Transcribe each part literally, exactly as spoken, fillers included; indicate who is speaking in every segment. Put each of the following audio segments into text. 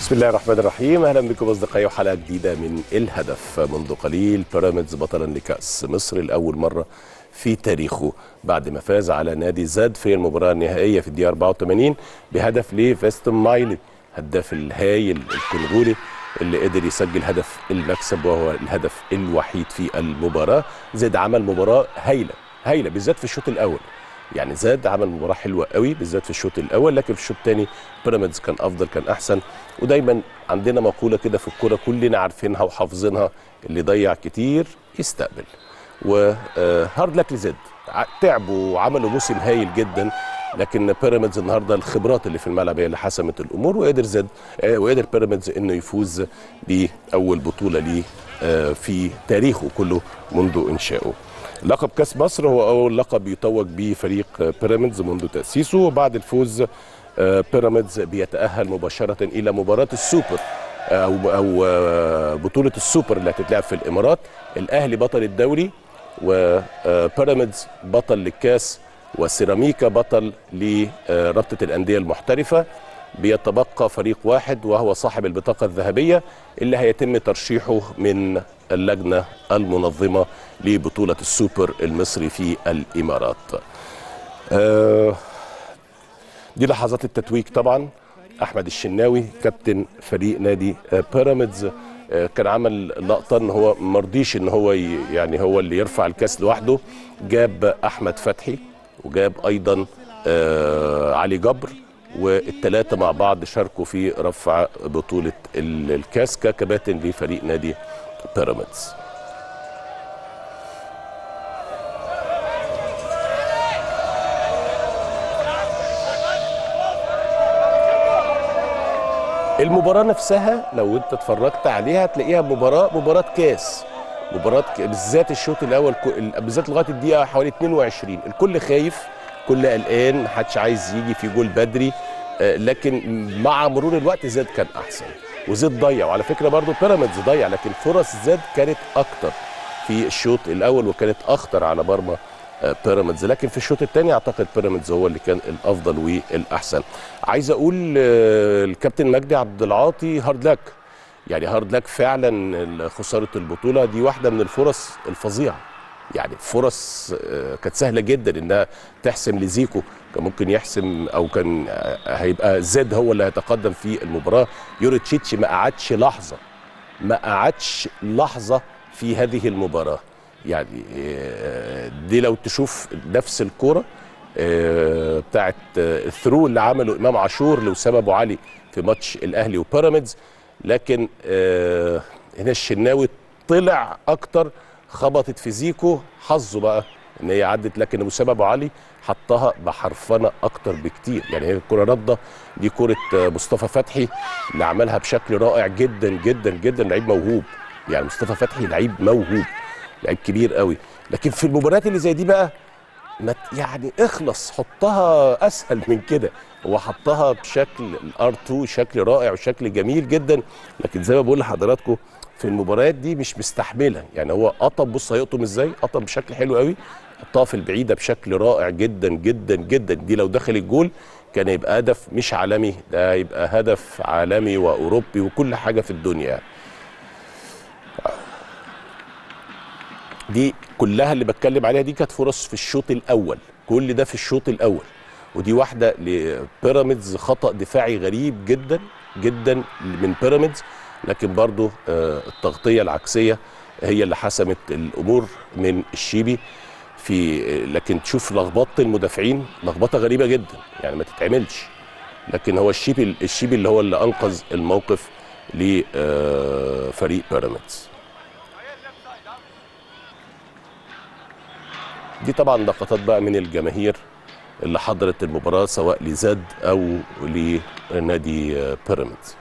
Speaker 1: بسم الله الرحمن الرحيم. اهلا بكم اصدقائي وحلقه جديده من الهدف. منذ قليل بيراميدز بطلا لكاس مصر لاول مره في تاريخه بعد ما فاز على نادي زد في المباراه النهائيه في الدقيقه أربعة وثمانين بهدف لفيستون مايلي، هداف الهايل الكونغولي اللي قدر يسجل هدف المكسب وهو الهدف الوحيد في المباراه. زد عمل مباراه هايله هايله بالذات في الشوط الاول، يعني زاد عمل مباراه حلوه قوي بالذات في الشوط الاول، لكن في الشوط الثاني بيراميدز كان افضل كان احسن. ودايما عندنا مقوله كده في الكوره كلنا عارفينها وحافظينها، اللي ضيع كتير يستقبل. وهارد لك لزد، تعبوا وعملوا موسم هايل جدا، لكن بيراميدز النهارده الخبرات اللي في الملعب هي اللي حسمت الامور، وقدر زد وقدر بيراميدز انه يفوز باول بطوله ليه في تاريخه كله منذ انشائه. لقب كاس مصر هو اول لقب يتوج به فريق بيراميدز منذ تاسيسه، وبعد الفوز بيراميدز بيتاهل مباشره الى مباراه السوبر او او بطوله السوبر اللي هتتلعب في الامارات. الاهلي بطل الدوري، وبيراميدز بطل للكاس، وسيراميكا بطل لرابطه الانديه المحترفه. بيتبقى فريق واحد وهو صاحب البطاقه الذهبيه اللي هيتم ترشيحه من اللجنه المنظمه لبطوله السوبر المصري في الامارات. دي لحظات التتويج طبعا. احمد الشناوي كابتن فريق نادي بيراميدز كان عمل لقطه ان هو مرضيش ان هو يعني هو اللي يرفع الكاس لوحده، جاب احمد فتحي وجاب ايضا علي جبر، والثلاثه مع بعض شاركوا في رفع بطوله الكاس ككباتن لفريق نادي بيراميدز. المباراة نفسها لو انت اتفرجت عليها هتلاقيها مباراة مباراة كاس، مباراة بالذات الشوط الأول بالذات لغاية الدقيقة حوالي اثنين وعشرين الكل خايف، الكل قلقان، محدش عايز يجي في جول بدري، لكن مع مرور الوقت زد كان أحسن وزد ضيع. وعلى فكرة برضو بيراميدز ضيع، لكن فرص زد كانت أكتر في الشوط الأول وكانت أخطر على مرمى بيراميدز، لكن في الشوط الثاني اعتقد بيراميدز هو اللي كان الافضل والاحسن. عايز اقول الكابتن مجدي عبد العاطي هارد لك، يعني هارد لك فعلا. خساره البطوله دي واحده من الفرص الفظيعه، يعني فرص كانت سهله جدا انها تحسم لزيكو، كان ممكن يحسم او كان هيبقى زد هو اللي هيتقدم في المباراه. يوريتشيتش ما قعدش لحظه ما قعدش لحظه في هذه المباراه، يعني دي لو تشوف نفس الكوره بتاعت الثرو اللي عمله امام عاشور لأسامة ابو علي في ماتش الاهلي وبيراميدز، لكن هنا الشناوي طلع اكتر، خبطت في زيكو، حظه بقى ان هي عدت، لكن أسامة ابو علي حطها بحرفنه اكتر بكتير. يعني هي الكره رده، دي كره مصطفى فتحي اللي عملها بشكل رائع جدا جدا جدا، لعيب موهوب، يعني مصطفى فتحي لعيب موهوب، لعيب كبير قوي. لكن في المباريات اللي زي دي بقى ما يعني اخلص، حطها اسهل من كده. هو حطها بشكل الار اتنين شكل رائع وشكل جميل جدا، لكن زي ما بقول لحضراتكم في المباريات دي مش مستحملها. يعني هو قطم، بص هيقطم ازاي، قطم بشكل حلو قوي، حطها في البعيده بشكل رائع جدا جدا جدا. دي لو دخل الجول كان يبقى هدف مش عالمي، ده هيبقى هدف عالمي واوروبي وكل حاجه في الدنيا يعني. دي كلها اللي بتكلم عليها دي كانت فرص في الشوط الاول، كل ده في الشوط الاول. ودي واحده لبيراميدز، خطا دفاعي غريب جدا جدا من بيراميدز، لكن برضو التغطيه العكسيه هي اللي حسمت الامور من الشيبي في. لكن تشوف لخبطه المدافعين لخبطه غريبه جدا، يعني ما تتعملش، لكن هو الشيبي الشيبي اللي هو اللي انقذ الموقف لفريق بيراميدز. دي طبعا لقطات بقى من الجماهير اللي حضرت المباراة سواء لزد أو لنادي بيراميدز.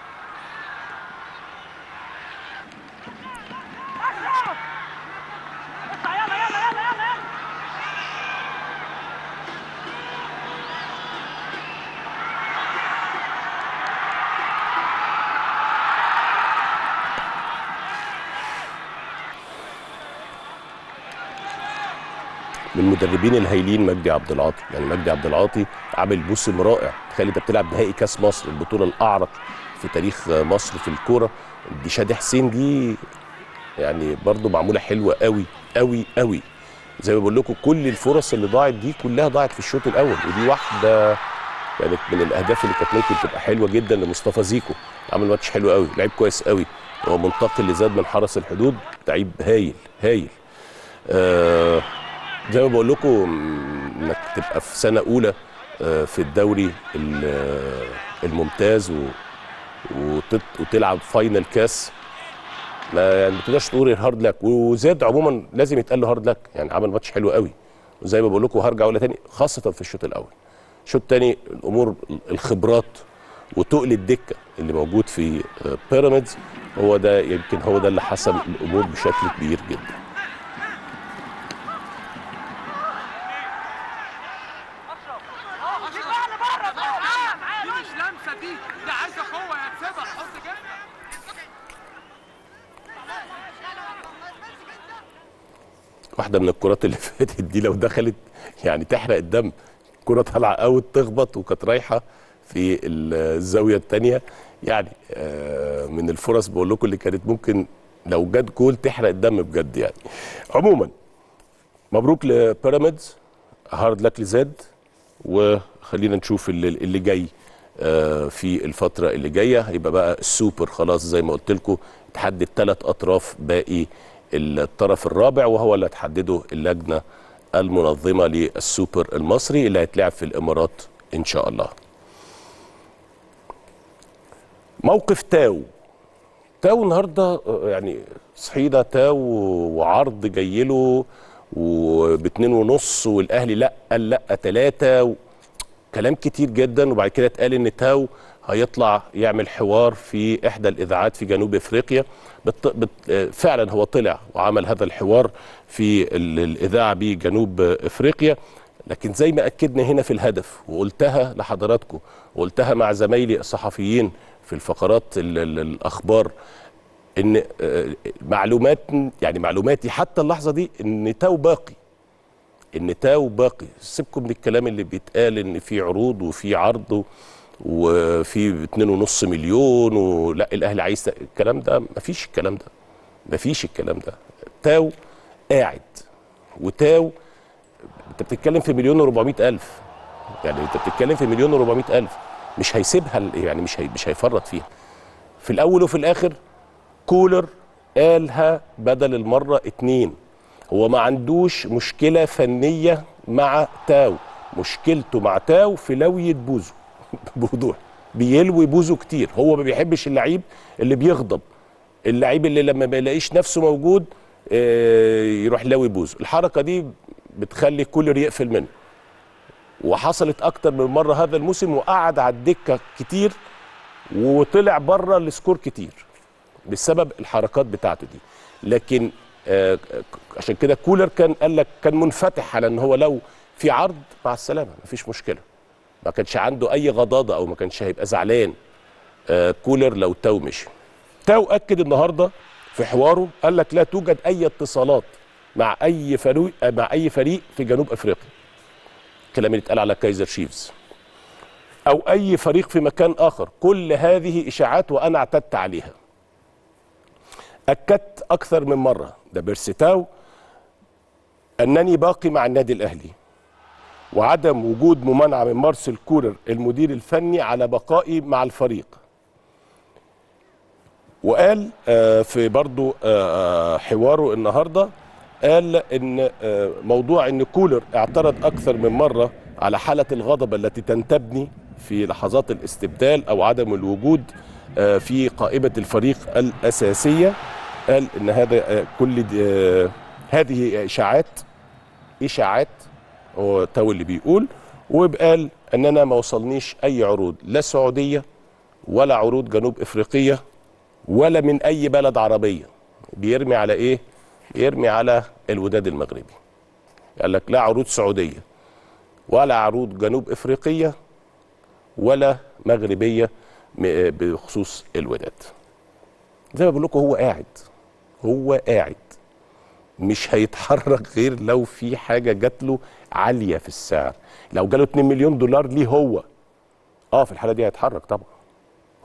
Speaker 1: من المدربين الهايلين مجدي عبد العاطي، يعني مجدي عبد العاطي عامل موسم رائع. تخيل انت بتلعب نهائي كاس مصر، البطوله الاعرق في في تاريخ مصر في الكوره. دي شادي حسين دي يعني برضو معموله حلوه قوي قوي قوي. زي ما بقول لكم كل الفرص اللي ضاعت دي كلها ضاعت في الشوط الاول، ودي واحده كانت من الاهداف اللي كانت ممكن تبقى حلوه جدا لمصطفى زيكو. عمل ماتش حلو قوي، لعيب كويس قوي، هو منتقل لزاد من حرس الحدود، لعيب هايل هايل. آه زي ما بقول لكم انك تبقى في سنه اولى آه في الدوري الممتاز وتلعب فاينل كاس، ما يعني ما تقدرش تقول هارد لك. وزاد عموما لازم يتقال له هارد لك، يعني عمل ماتش حلو قوي. وزي ما بقول لكم هرجع اقولها تاني، خاصه في الشوط الاول. الشوط الثاني الامور الخبرات وتقل الدكه اللي موجود في بيراميدز هو ده، يمكن هو ده اللي حسم الامور بشكل كبير جدا. واحده من الكرات اللي فاتت دي لو دخلت يعني تحرق الدم، كره طالعه اوت تخبط وكانت رايحه في الزاويه الثانيه، يعني من الفرص بقول لكم اللي كانت ممكن لو جت جول تحرق الدم بجد يعني. عموما مبروك لبيراميدز، هارد لك لزاد، وخلينا نشوف اللي, اللي جاي في الفتره اللي جايه. هيبقى بقى السوبر خلاص زي ما قلت لكم، تحدد ثلاث اطراف باقي الطرف الرابع، وهو اللي هتحدده اللجنه المنظمه للسوبر المصري اللي هيتلعب في الامارات ان شاء الله. موقف تاو تاو النهارده يعني صحينا تاو وعرض جاي له وباتنين ونص، والاهلي لا قال لا ثلاثه، كلام كتير جدا. وبعد كده اتقال ان تاو هيطلع يعمل حوار في احدى الاذاعات في جنوب افريقيا. بت... بت... فعلا هو طلع وعمل هذا الحوار في الاذاعه بجنوب افريقيا. لكن زي ما اكدنا هنا في الهدف وقلتها لحضراتكم وقلتها مع زمايلي الصحفيين في الفقرات ال... ال... الاخبار، ان معلومات يعني معلوماتي حتى اللحظه دي ان تاو باقي، ان تاو باقي. سيبكم من الكلام اللي بيتقال ان في عروض وفي عرض وفي اتنين ونص مليون ولا الاهلي عايز، الكلام ده مفيش، الكلام ده مفيش، الكلام ده. تاو قاعد، وتاو انت بتتكلم في مليون وربعمائة الف، يعني انت بتتكلم في مليون وربعمائة الف، مش هيسيبها يعني، مش هي مش هيفرط فيها. في الاول وفي الاخر كولر قالها بدل المره اتنين، هو ما عندوش مشكله فنيه مع تاو، مشكلته مع تاو في لويه بوزو بوضوح، بيلوي بوزو كتير. هو ما بيحبش اللعيب اللي بيغضب، اللعيب اللي لما ما يلاقيش نفسه موجود يروح لوي بوزو. الحركه دي بتخلي كولر يقفل منه، وحصلت اكتر من مره هذا الموسم، وقعد على الدكه كتير وطلع بره السكور كتير بسبب الحركات بتاعته دي. لكن آه عشان كده كولر كان قال لك كان منفتح على ان هو لو في عرض مع السلامه مفيش مشكله، ما كانش عنده اي غضاضه او ما كانش هيبقى زعلان آه كولر لو تاو مشي. تاو اكد النهارده في حواره، قال لك لا توجد اي اتصالات مع اي فريق مع اي فريق في جنوب افريقيا، الكلام اللي اتقال على كايزر شيفز او اي فريق في مكان اخر، كل هذه اشاعات وانا اعتدت عليها. اكدت اكثر من مره، ده بيرسيتاو، انني باقي مع النادي الاهلي، وعدم وجود ممانعه من مارسيل كولر المدير الفني على بقائي مع الفريق. وقال في برضو حواره النهارده، قال ان موضوع ان كولر اعترض اكثر من مره على حاله الغضب التي تنتابني في لحظات الاستبدال او عدم الوجود في قائمه الفريق الاساسيه. قال ان هذا كل هذه اشاعات اشاعات هو تاو اللي بيقول، وقال ان انا ما وصلنيش اي عروض لا سعوديه ولا عروض جنوب افريقيه ولا من اي بلد عربيه. بيرمي على ايه؟ بيرمي على الوداد المغربي. قال لك لا عروض سعوديه ولا عروض جنوب افريقيه ولا مغربيه بخصوص الوداد. زي ما بقول لكم هو قاعد، هو قاعد مش هيتحرك غير لو في حاجه جات له عاليه في السعر. لو جاله اتنين مليون دولار ليه هو اه في الحاله دي هيتحرك طبعا،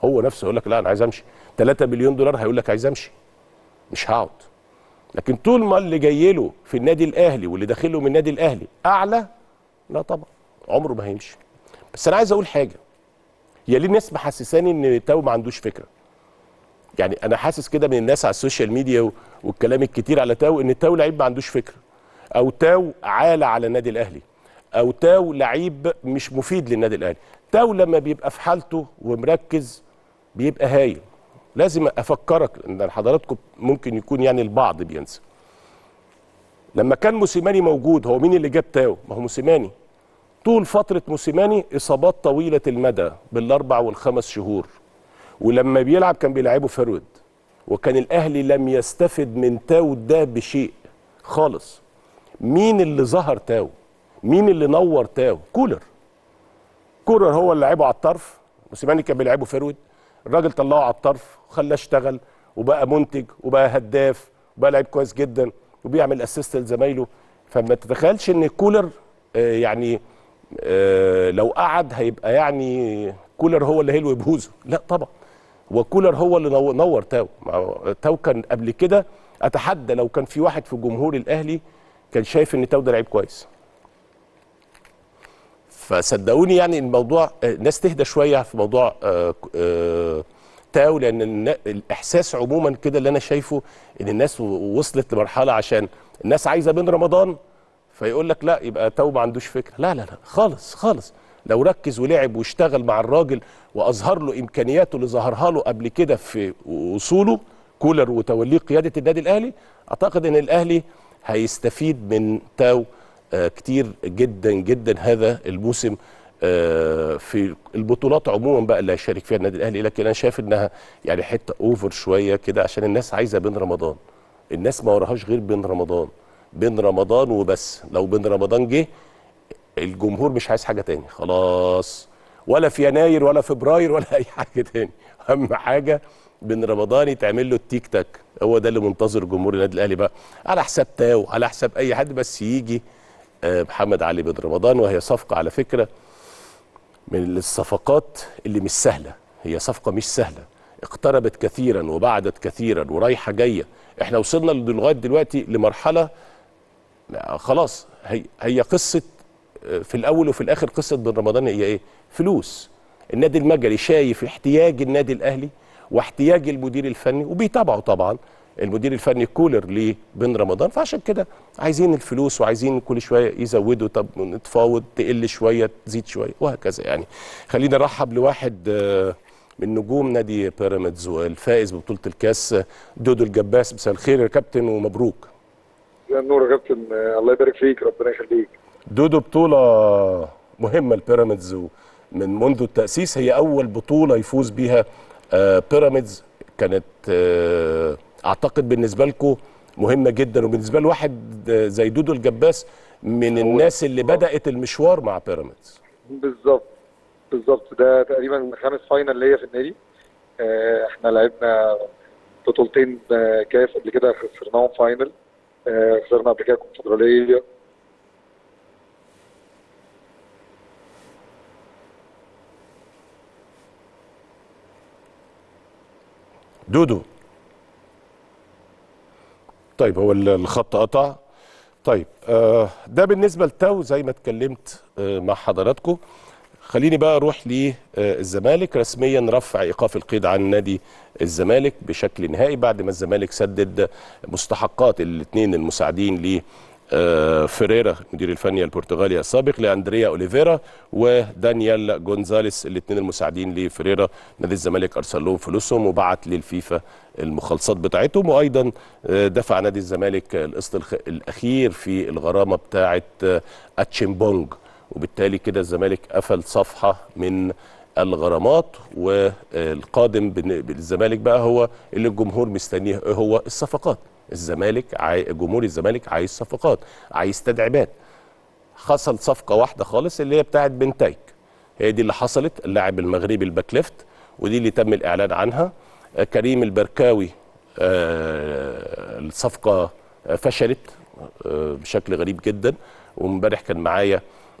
Speaker 1: هو نفسه يقول لك لا انا عايز امشي. ثلاثة مليون دولار هيقول لك عايز امشي، مش هقعد. لكن طول ما اللي جاي له في النادي الاهلي واللي داخل له من النادي الاهلي اعلى، لا طبعا عمره ما هيمشي. بس انا عايز اقول حاجه، هي ليه الناس محسساني ان تاو ما عندوش فكره؟ يعني انا حاسس كده من الناس على السوشيال ميديا والكلام الكتير على تاو ان تاو لعيب ما عندوش فكره، او تاو عالة على النادي الاهلي، او تاو لعيب مش مفيد للنادي الاهلي. تاو لما بيبقى في حالته ومركز بيبقى هايل. لازم افكرك ان حضراتكم ممكن يكون يعني البعض بينسى، لما كان موسيماني موجود هو مين اللي جاب تاو؟ ما هو موسيماني. طول فتره موسيماني اصابات طويله المدى بالاربع والخمس شهور، ولما بيلعب كان بيلعبه فرود، وكان الاهلي لم يستفد من تاو ده بشيء خالص. مين اللي ظهر تاو؟ مين اللي نور تاو؟ كولر. كولر هو اللي لعبه على الطرف، موسيماني كان بيلعبه فرود، الراجل طلعه على الطرف وخلاه اشتغل وبقى منتج وبقى هداف وبقى لعيب كويس جدا وبيعمل اسيست لزمايله. فما تتخيلش ان كولر آه يعني آه لو قعد هيبقى يعني كولر هو اللي هيلوي بوزه، لا طبعا. وكولر هو اللي نور تاو. تاو كان قبل كده اتحدى لو كان في واحد في جمهور الاهلي كان شايف ان تاو ده لعيب كويس. فصدقوني يعني الموضوع الناس تهدى شويه في موضوع آآ آآ تاو، لان الاحساس عموما كده اللي انا شايفه ان الناس وصلت لمرحله عشان الناس عايزه بين رمضان فيقول لك لا يبقى تاو ما عندوش فكره. لا لا لا خالص خالص. لو ركز ولعب واشتغل مع الراجل واظهر له امكانياته اللي ظهرها له قبل كده في وصوله كولر وتوليه قياده النادي الاهلي، اعتقد ان الاهلي هيستفيد من تاو آه كتير جدا جدا هذا الموسم آه في البطولات عموما بقى اللي هيشارك فيها النادي الاهلي. لكن انا شايف انها يعني حته اوفر شويه كده عشان الناس عايزه بين رمضان. الناس ما وراهاش غير بين رمضان، بين رمضان وبس. لو بين رمضان جه الجمهور مش عايز حاجه تاني خلاص، ولا في يناير ولا فبراير ولا اي حاجه تاني. اهم حاجه بين رمضان يتعمل له التيك تاك، هو ده اللي منتظر جمهور النادي الاهلي بقى، على حساب تاو على حساب اي حد، بس يجي محمد علي بن رمضان. وهي صفقه على فكره من الصفقات اللي مش سهله، هي صفقه مش سهله، اقتربت كثيرا وبعدت كثيرا ورايحه جايه. احنا وصلنا لغايه دلوقتي لمرحله خلاص هي هي قصه في الاول وفي الاخر قصه بن رمضان هي ايه؟ فلوس. النادي المجري شايف احتياج النادي الاهلي واحتياج المدير الفني وبيتابعوا طبعا المدير الفني كولر لبن رمضان، فعشان كده عايزين الفلوس وعايزين كل شويه يزودوا، طب نتفاوض تقل شويه تزيد شويه وهكذا. يعني خلينا نرحب لواحد من نجوم نادي بيراميدز والفائز ببطوله الكاس، دودو الجباس. مساء الخير يا كابتن ومبروك.
Speaker 2: يا النور يا كابتن، الله يبارك فيك، ربنا يخليك.
Speaker 1: دودو بطوله مهمه لبيراميدز من منذ التاسيس، هي اول بطوله يفوز بيها بيراميدز، كانت اعتقد بالنسبه لكم مهمه جدا، وبالنسبه لواحد زي دودو الجباس من الناس اللي بدات المشوار مع بيراميدز.
Speaker 2: بالظبط بالظبط، ده تقريبا خامس فاينل ليا في النادي. احنا لعبنا بطولتين كاس قبل كده خسرناهم فاينل، خسرنا قبل كده كونفدراليه.
Speaker 1: دودو طيب هو الخط قطع. طيب آه ده بالنسبه لتاو زي ما اتكلمت آه مع حضراتكم. خليني بقى اروح للزمالك. رسميا رفع ايقاف القيد عن نادي الزمالك بشكل نهائي بعد ما الزمالك سدد مستحقات الاثنين المساعدين ل آه فيريرا المدير الفني البرتغالي السابق، لاندريا اوليفيرا ودانيال جونزاليس، الاثنين المساعدين لفيريرا. نادي الزمالك ارسل لهم فلوسهم وبعت للفيفا المخالصات بتاعتهم، وايضا آه دفع نادي الزمالك القسط الاخير في الغرامه بتاعه آه اتشيمبونج، وبالتالي كده الزمالك قفل صفحه من الغرامات. والقادم بالزمالك بقى هو اللي الجمهور مستنيه، هو الصفقات. الزمالك عاي... جمهور الزمالك عايز صفقات، عايز تدعيمات. حصل صفقه واحده خالص اللي هي بتاعت بنتايك، هي دي اللي حصلت، اللاعب المغربي الباك ليفت، ودي اللي تم الاعلان عنها. كريم البركاوي آه الصفقه فشلت آه بشكل غريب جدا، وامبارح كان معايا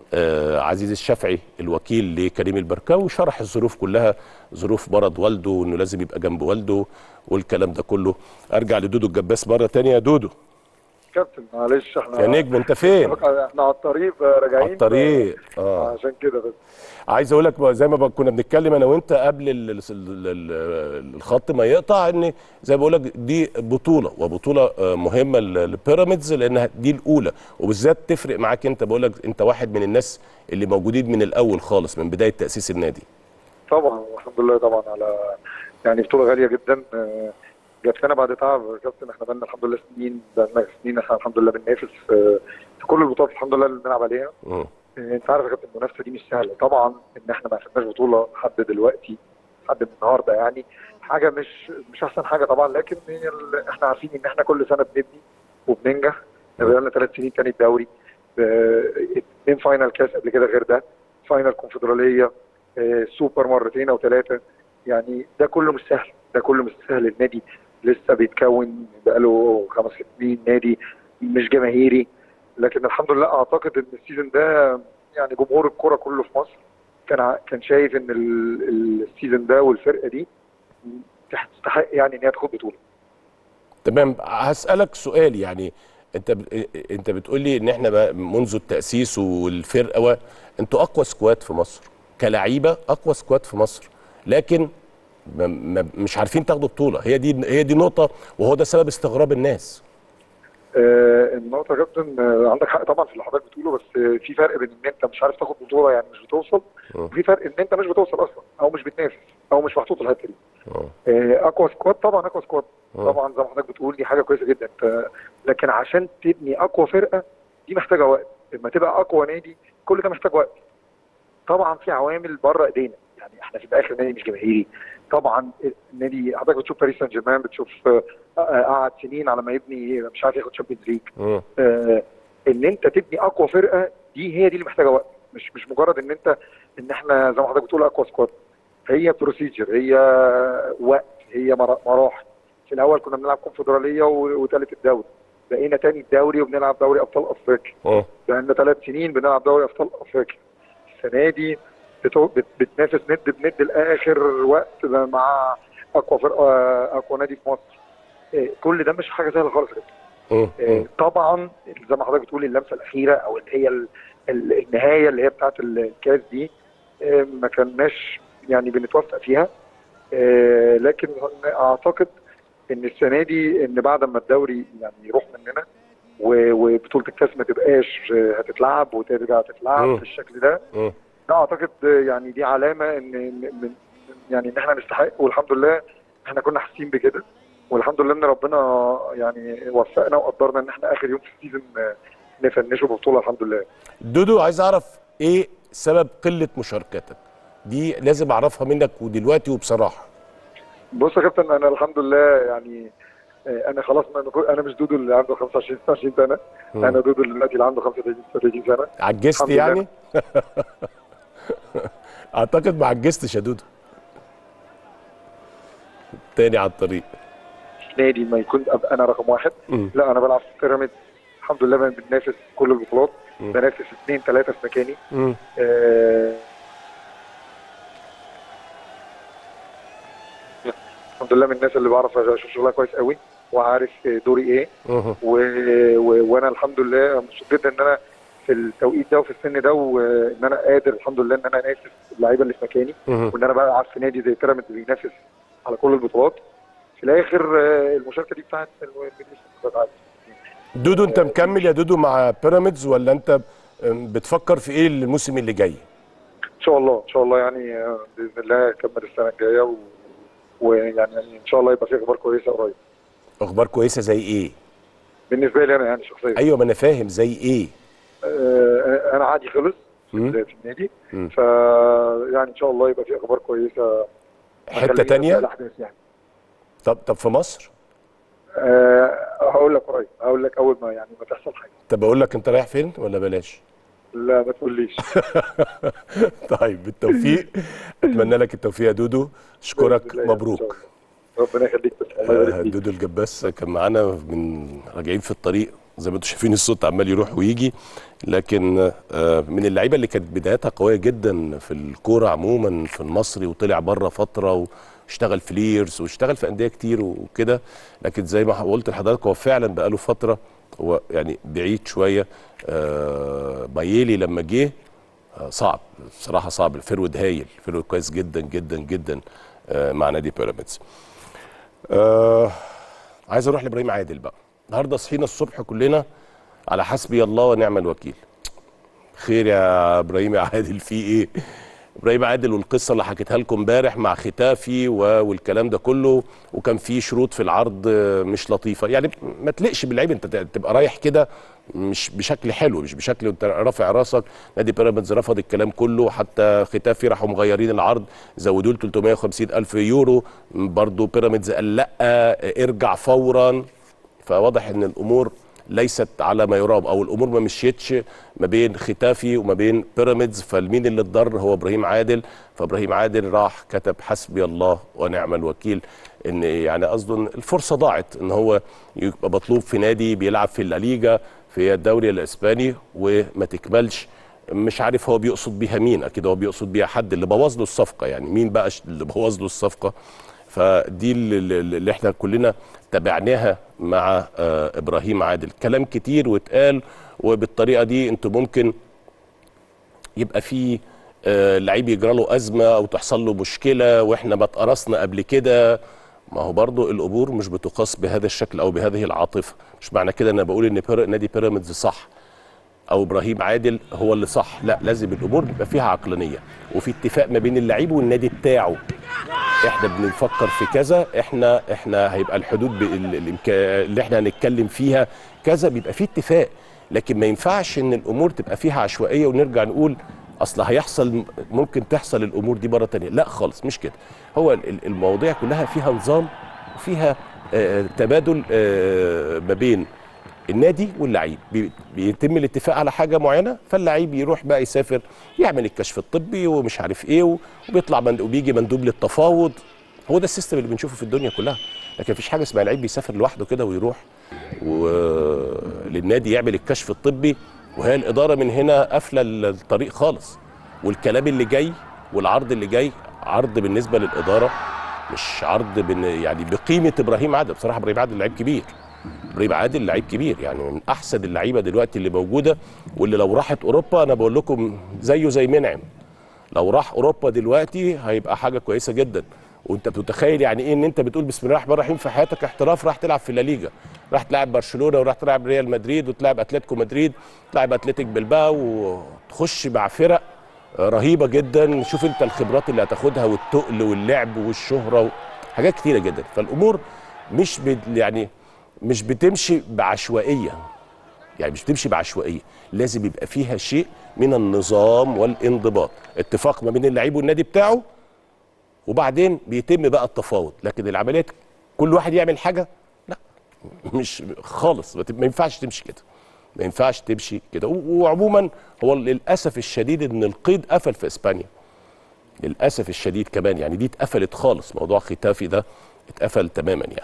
Speaker 1: آه عزيز الشافعي الوكيل لكريم البركاوي، شرح الظروف كلها، ظروف مرض والده وانه لازم يبقى جنب والده والكلام ده كله. ارجع لدودو الجباس مره ثانيه. يا دودو
Speaker 2: كابتن معلش احنا
Speaker 1: يا نجم انت فين؟
Speaker 2: احنا على الطريق راجعين،
Speaker 1: على الطريق اه
Speaker 2: عشان كده بس.
Speaker 1: عايز اقول لك زي ما كنا بنتكلم انا وانت قبل ال ال ال الخط ما يقطع، ان زي ما بقول لك دي بطوله وبطوله مهمه للبيراميدز لانها دي الاولى، وبالذات تفرق معاك انت. بقول لك انت واحد من الناس اللي موجودين من الاول خالص من بدايه تاسيس النادي.
Speaker 2: طبعا الحمد لله طبعا على يعني بطوله غاليه جدا جات لنا بعد تعب يا كابتن. احنا بقالنا الحمد لله سنين بقالنا سنين احنا الحمد لله بننافس في كل البطولات الحمد لله اللي بنلعب عليها. م. انت عارف يا كابتن المنافسه دي مش سهله طبعا، ان احنا ما اخدناش بطوله لحد دلوقتي لحد النهارده، يعني حاجه مش مش احسن حاجه طبعا، لكن احنا عارفين ان احنا كل سنه بنبني وبننجح. بقالنا ثلاث سنين تاني الدوري، اثنين فاينل كاس قبل كده غير ده، فاينل كونفدراليه، سوبر مرتين او ثلاثه، يعني ده كله مش سهل، ده كله مش سهل. النادي لسه بيتكون بقاله خمس ست سنين، نادي مش جماهيري، لكن الحمد لله اعتقد ان السيزون ده يعني جمهور الكرة كله في مصر كان كان شايف ان السيزون ده والفرقه دي تستحق يعني ان هي تاخد بطوله.
Speaker 1: تمام. هسألك سؤال، يعني انت ب... انت بتقول لي ان احنا منذ التأسيس والفرقه و... انتوا اقوى سكواد في مصر كلاعيبه، اقوى سكواد في مصر، لكن م... م... مش عارفين تاخدوا بطوله. هي دي هي دي نقطه، وهو ده سبب استغراب الناس.
Speaker 2: آه النقطه يا كابتن، آه عندك حق طبعا في اللي حضرتك بتقوله، بس آه في فرق بين ان انت مش عارف تاخد بطوله يعني مش بتوصل، وفي فرق ان انت مش بتوصل اصلا او مش بتنافس او مش محطوط الحته دي. آه اقوى سكواد طبعا، اقوى سكواد طبعا زي ما حضرتك بتقول دي حاجه كويسه جدا، لكن عشان تبني اقوى فرقه دي محتاجه وقت. لما تبقى اقوى نادي كل ده محتاج وقت. طبعا في عوامل بره ايدينا، يعني احنا في الاخر نادي مش جماهيري. طبعا النادي حضرتك بتشوف باريس سان جيرمان، بتشوف قعد سنين على ما يبني مش عارف ياخد شامبيونز ليج. آه ان انت تبني اقوى فرقه دي هي دي اللي محتاجه وقت، مش مش مجرد ان انت ان احنا زي ما حضرتك بتقول اقوى سكواد. هي بروسيجر، هي وقت، هي مراحل. في الاول كنا بنلعب كونفدراليه وثالث الدوري، بقينا تاني الدوري وبنلعب دوري ابطال افريقيا، بقينا ثلاث سنين بنلعب دوري ابطال افريقيا. السنه دي بتنافس ند بند لاخر وقت مع اقوى فرقه، اقوى نادي في مصر. كل ده مش حاجه سهله خالص كده. طبعا زي ما حضرتك بتقول اللمسه الاخيره او اللي هي النهايه اللي هي بتاعه الكاس دي ما كناش يعني بنتوفق فيها، لكن اعتقد ان السنه دي ان بعد ما الدوري يعني يروح مننا وبطوله الكاس ما تبقاش هتتلعب وترجع تتلعب بالشكل ده، ده اعتقد يعني دي علامه ان من يعني ان احنا نستحق، والحمد لله احنا كنا حاسين بكده، والحمد لله ان ربنا يعني وفقنا وقدرنا ان احنا اخر يوم في السيزون نفنشه ببطوله الحمد لله.
Speaker 1: دودو عايز اعرف ايه سبب قله مشاركتك؟ دي لازم اعرفها منك ودلوقتي وبصراحه.
Speaker 2: بص يا كابتن انا الحمد لله يعني انا خلاص انا مش دودو اللي عنده خمسة وعشرين ستة وعشرين سنه، م. انا دودو اللي دلوقتي اللي عنده خمسة وثلاثين ستة وثلاثين سنه.
Speaker 1: عجزت يعني؟ اعتقد ما عجزتش يا دودو. تاني على الطريق
Speaker 2: نادي ما يكون ابقى انا رقم واحد. م. لا انا بلعب في بيراميدز الحمد لله بننافس كل البطولات، بنافس اثنين ثلاثه في مكاني. آه الحمد لله من الناس اللي بعرف اشوف شغلها كويس قوي وعارف دوري ايه. و... و... وانا الحمد لله مبسوط جدا ان انا في التوقيت ده وفي السن ده، وان انا قادر الحمد لله ان انا انافس اللعيبه اللي في مكاني، وان انا بلعب في نادي زي بيراميدز بينافس على كل البطولات. في الاخر المشاركه دي بتاعت
Speaker 1: دودو. انت مكمل يا دودو مع بيراميدز ولا انت بتفكر في ايه الموسم اللي جاي؟
Speaker 2: ان شاء الله ان شاء الله يعني باذن الله اكمل السنه الجايه و... ويعني ان شاء الله يبقى في اخبار كويسه قريب.
Speaker 1: اخبار كويسه زي ايه؟
Speaker 2: بالنسبه لي انا يعني شخصيا.
Speaker 1: ايوه ما انا فاهم زي ايه؟
Speaker 2: آه انا عادي خلص في النادي، ف يعني ان شاء الله يبقى في اخبار كويسه
Speaker 1: حته ثانيه
Speaker 2: يعني.
Speaker 1: طب طب في مصر؟
Speaker 2: أه هقول لك قريب، هقول لك اول ما يعني ما تحصل حاجه.
Speaker 1: طب اقول لك انت رايح فين ولا بلاش؟
Speaker 2: لا ما تقوليش.
Speaker 1: طيب بالتوفيق، اتمنى لك التوفيق يا دودو، اشكرك، مبروك.
Speaker 2: ربنا يخليك.
Speaker 1: آه دودو الجباس كان معانا من راجعين في الطريق زي ما انتم شايفين الصوت عمال يروح ويجي، لكن آه من اللعيبه اللي كانت بداياتها قويه جدا في الكوره عموما في المصري، وطلع بره فتره واشتغل في ليرز واشتغل في انديه كتير وكده، لكن زي ما قلت لحضرتك هو فعلا بقى له فتره هو يعني بعيد شويه. آه بايلي لما جه آه صعب بصراحه، صعب. الفيرود هايل، الفيرود كويس جدا جدا جدا آه مع نادي بيراميدز. آه عايز اروح لابراهيم عادل بقى. النهارده صحينا الصبح كلنا على حسبي الله ونعم الوكيل. خير يا ابراهيم يا عادل، في ايه؟ ابراهيم عادل والقصه اللي حكيتها لكم امبارح مع ختافي والكلام ده كله، وكان في شروط في العرض مش لطيفه، يعني ما تلقش باللعيب، انت تبقى رايح كده مش بشكل حلو، مش بشكل انت رافع راسك. نادي بيراميدز رفض الكلام كله، حتى ختافي راحوا مغيرين العرض، زودوا له ثلاثمائة وخمسين ألف يورو، برضه بيراميدز قال لا ارجع فورا. فواضح ان الامور ليست على ما يرام، او الامور ما مشيتش ما بين ختافي وما بين بيراميدز، فالمين اللي اتضر هو ابراهيم عادل. فابراهيم عادل راح كتب حسبي الله ونعم الوكيل، ان يعني قصده الفرصه ضاعت ان هو يبقى مطلوب في نادي بيلعب في الليجا في الدوري الاسباني وما تكملش. مش عارف هو بيقصد بيها مين، اكيد هو بيقصد بيها حد اللي بوظ له الصفقه، يعني مين بقى اللي بوظ له الصفقه؟ فدي اللي احنا كلنا تابعناها مع آه ابراهيم عادل. كلام كتير واتقال، وبالطريقه دي انتوا ممكن يبقى في آه لعيب يجرى له ازمه او تحصل له مشكله واحنا ما اتقرصنا قبل كده. ما هو برضو الامور مش بتقاس بهذا الشكل او بهذه العاطفه. مش معنى كده انا بقول ان بير... نادي بيراميدز صح او ابراهيم عادل هو اللي صح، لا، لازم الامور بيبقى فيها عقلانيه وفي اتفاق ما بين اللعيب والنادي بتاعه. احنا بنفكر في كذا، احنا احنا هيبقى الحدود اللي احنا هنتكلم فيها كذا، بيبقى في اتفاق. لكن ما ينفعش ان الامور تبقى فيها عشوائيه ونرجع نقول اصل هيحصل، ممكن تحصل الامور دي مره ثانيه. لا خالص، مش كده. هو المواضيع كلها فيها نظام وفيها آه تبادل آه ما بين النادي واللعيب، بيتم الاتفاق على حاجه معينه، فاللعيب يروح بقى يسافر يعمل الكشف الطبي ومش عارف ايه، وبيطلع مند... وبيجي مندوب للتفاوض. هو ده السيستم اللي بنشوفه في الدنيا كلها. لكن مفيش حاجه اسمها لعيب بيسافر لوحده كده ويروح و... للنادي يعمل الكشف الطبي وهي الاداره من هنا قافله الطريق خالص. والكلام اللي جاي والعرض اللي جاي عرض بالنسبه للاداره، مش عرض بن... يعني بقيمه ابراهيم عادل. بصراحه ابراهيم عادل لعيب كبير، ابراهيم عادل لعيب كبير، يعني من احسن اللعيبه دلوقتي اللي موجوده، واللي لو راحت اوروبا انا بقول لكم زيه زي منعم. لو راح اوروبا دلوقتي هيبقى حاجه كويسه جدا. وانت بتتخيل يعني ايه ان انت بتقول بسم الله الرحمن الرحيم في حياتك احتراف، راح تلعب في الليجا، راح تلعب برشلونه وراح تلعب ريال مدريد وتلعب اتلتيكو مدريد، تلعب اتلتيك بلباو، وتخش مع فرق رهيبه جدا. شوف انت الخبرات اللي هتاخدها والتقل واللعب والشهره وحاجات كتيره جدا. فالامور مش يعني مش بتمشي بعشوائيه، يعني مش بتمشي بعشوائيه، لازم يبقى فيها شيء من النظام والانضباط، اتفاق ما بين اللعيب والنادي بتاعه، وبعدين بيتم بقى التفاوض. لكن العمليات كل واحد يعمل حاجه، لا، مش خالص، ما ينفعش تمشي كده، ما ينفعش تمشي كده. وعموما هو للاسف الشديد ان القيد قفل في اسبانيا، للاسف الشديد كمان، يعني دي اتقفلت خالص، موضوع ختافي ده اتقفل تماما يعني.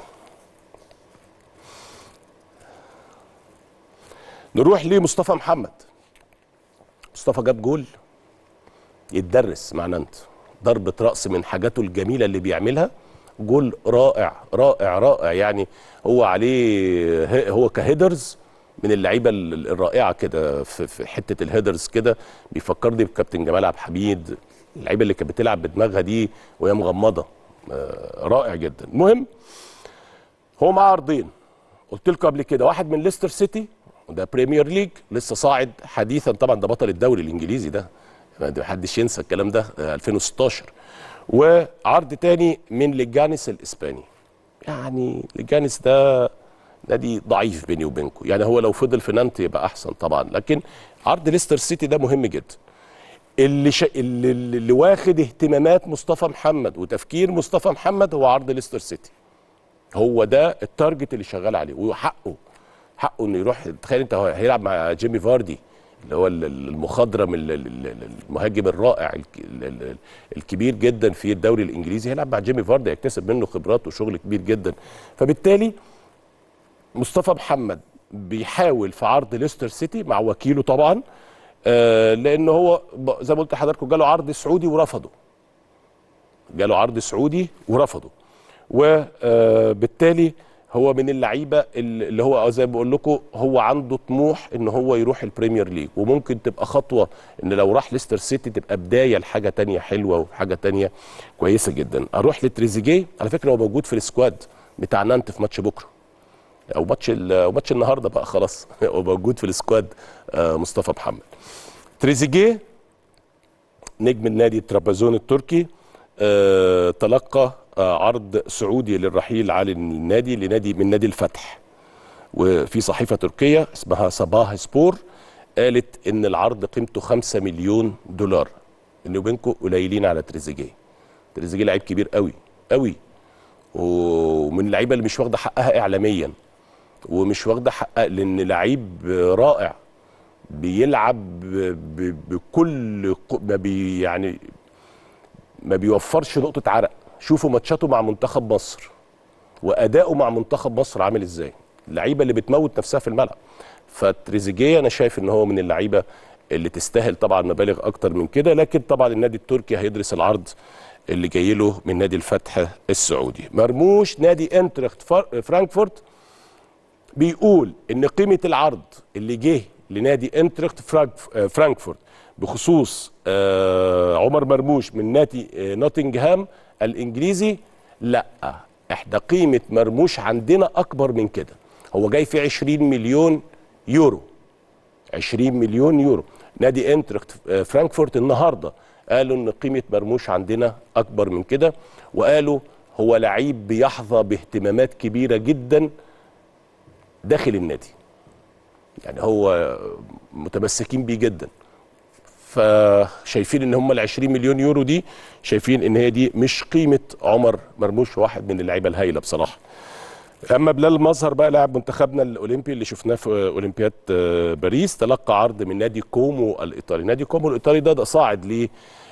Speaker 1: نروح لمصطفى محمد. مصطفى جاب جول يتدرس مع نانت، ضربة رأس من حاجاته الجميلة اللي بيعملها، جول رائع رائع رائع. يعني هو عليه، هو كهيدرز من اللعيبة الرائعة كده في حتة الهيدرز كده، بيفكرني بكابتن جمال عبد الحميد، اللعيبة اللي كانت بتلعب بدماغها دي وهي مغمضة، رائع جدا. المهم هو معاه عرضين، قلت لكم قبل كده، واحد من ليستر سيتي وده بريمير ليج لسه صاعد حديثا، طبعا ده بطل الدوري الانجليزي، ده ما حدش ينسى الكلام ده، ألفين وستاشر. وعرض تاني من ليجانس الاسباني. يعني ليجانس ده نادي ضعيف بيني وبينكم، يعني هو لو فضل في نانت يبقى احسن طبعا، لكن عرض ليستر سيتي ده مهم جدا. اللي ش... اللي, اللي واخد اهتمامات مصطفى محمد وتفكير مصطفى محمد هو عرض ليستر سيتي، هو ده التارجت اللي شغال عليه، وحقه حقه انه يروح. تخيل انت هيلعب مع جيمي فاردي اللي هو المخضرم المهاجم الرائع الكبير جدا في الدوري الانجليزي، هيلعب مع جيمي فاردي يكتسب منه خبرات وشغل كبير جدا. فبالتالي مصطفى محمد بيحاول في عرض ليستر سيتي مع وكيله طبعا، آه لان هو زي ما قلت لحضراتكم جاله عرض سعودي ورفضه. جاله عرض سعودي ورفضه. وبالتالي هو من اللعيبه اللي هو زي ما بقول لكم هو عنده طموح ان هو يروح البريمير ليج، وممكن تبقى خطوه ان لو راح ليستر سيتي تبقى بدايه لحاجه تانية حلوه وحاجه تانية كويسه جدا. اروح لتريزيجيه، على فكره هو موجود في السكواد بتاع نانت في ماتش بكره او ماتش او ماتش النهارده بقى خلاص هو موجود في السكواد. مصطفى محمد تريزيجيه نجم النادي الترابزون التركي آه، تلقى آه، عرض سعودي للرحيل عن النادي لنادي من نادي الفتح. وفي صحيفه تركيه اسمها صباح سبور قالت ان العرض قيمته خمسة مليون دولار. انه بينكم قليلين على تريزيجيه. تريزيجيه لعيب كبير قوي قوي، ومن اللعيبه اللي مش واخده حقها اعلاميا، ومش واخده حقها لان لعيب رائع بيلعب بكل ما بي يعني ما بيوفرش نقطه عرق. شوفوا ماتشاته مع منتخب مصر واداؤه مع منتخب مصر عامل ازاي، اللعيبه اللي بتموت نفسها في الملعب. فتريزيجيه انا شايف ان هو من اللعيبه اللي تستاهل طبعا مبالغ اكتر من كده، لكن طبعا النادي التركي هيدرس العرض اللي جاي له من نادي الفتح السعودي. مرموش نادي انترخت فرانكفورت بيقول ان قيمه العرض اللي جه لنادي انترخت فرانكفورت بخصوص عمر مرموش من نادي نوتنغهام الانجليزي، لا احنا قيمه مرموش عندنا اكبر من كده. هو جاي في عشرين مليون يورو. عشرين مليون يورو. نادي انترخت فرانكفورت النهارده قالوا ان قيمه مرموش عندنا اكبر من كده، وقالوا هو لعيب بيحظى باهتمامات كبيره جدا داخل النادي. يعني هو متمسكين بيه جدا. فشايفين ان هم ال عشرين مليون يورو دي شايفين ان هي دي مش قيمه عمر مرموش، واحد من اللعيبه الهايله بصراحه. اما بلال مظهر بقى لاعب منتخبنا الاولمبي اللي شفناه في اولمبياد باريس، تلقى عرض من نادي كومو الايطالي. نادي كومو الايطالي ده, ده صاعد ل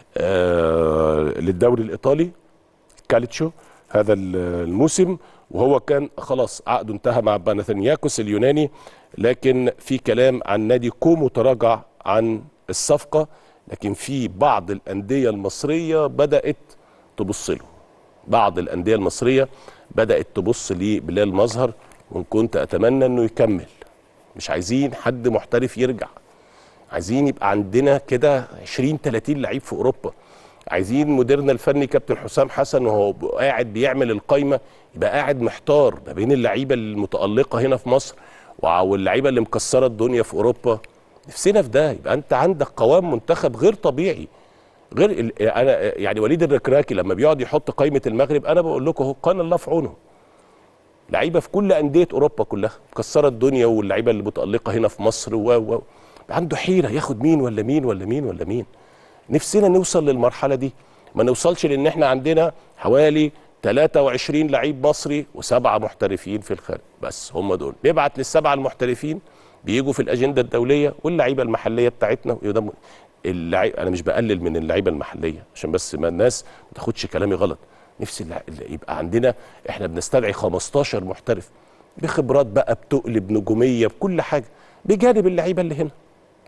Speaker 1: للدوري الايطالي كالتشو هذا الموسم، وهو كان خلاص عقده انتهى مع باناثينياكوس اليوناني، لكن في كلام عن نادي كومو تراجع عن الصفقه، لكن في بعض الانديه المصريه بدات تبص له. بعض الانديه المصريه بدات تبص لبلال مظهر، وان كنت اتمنى انه يكمل. مش عايزين حد محترف يرجع، عايزين يبقى عندنا كده عشرين تلاتين لعيب في اوروبا. عايزين مديرنا الفني كابتن حسام حسن وهو قاعد بيعمل القايمه يبقى قاعد محتار ما بين اللعيبه المتالقه هنا في مصر واللعيبه اللي مكسره الدنيا في اوروبا. نفسنا في ده، يبقى انت عندك قوام منتخب غير طبيعي. غير انا يعني وليد الركراكي لما بيقعد يحط قائمه المغرب انا بقول لكم اهو كان الله في عونه. لعيبه في كل انديه اوروبا كلها مكسره الدنيا، واللعيبه اللي متالقه هنا في مصر و و عنده حيره ياخد مين ولا مين ولا مين ولا مين. نفسنا نوصل للمرحله دي، ما نوصلش لان احنا عندنا حوالي تلاتة وعشرين لعيب مصري وسبعه محترفين في الخارج، بس هم دول. نبعت للسبعه المحترفين بيجوا في الاجنده الدوليه، واللعيبه المحليه بتاعتنا يضم اللعيب. انا مش بقلل من اللعيبه المحليه عشان بس ما الناس ما تاخدش كلامي غلط. نفسي يبقى عندنا احنا بنستدعي خمستاشر محترف بخبرات بقى بتقلب نجوميه بكل حاجه بجانب اللعيبه اللي هنا.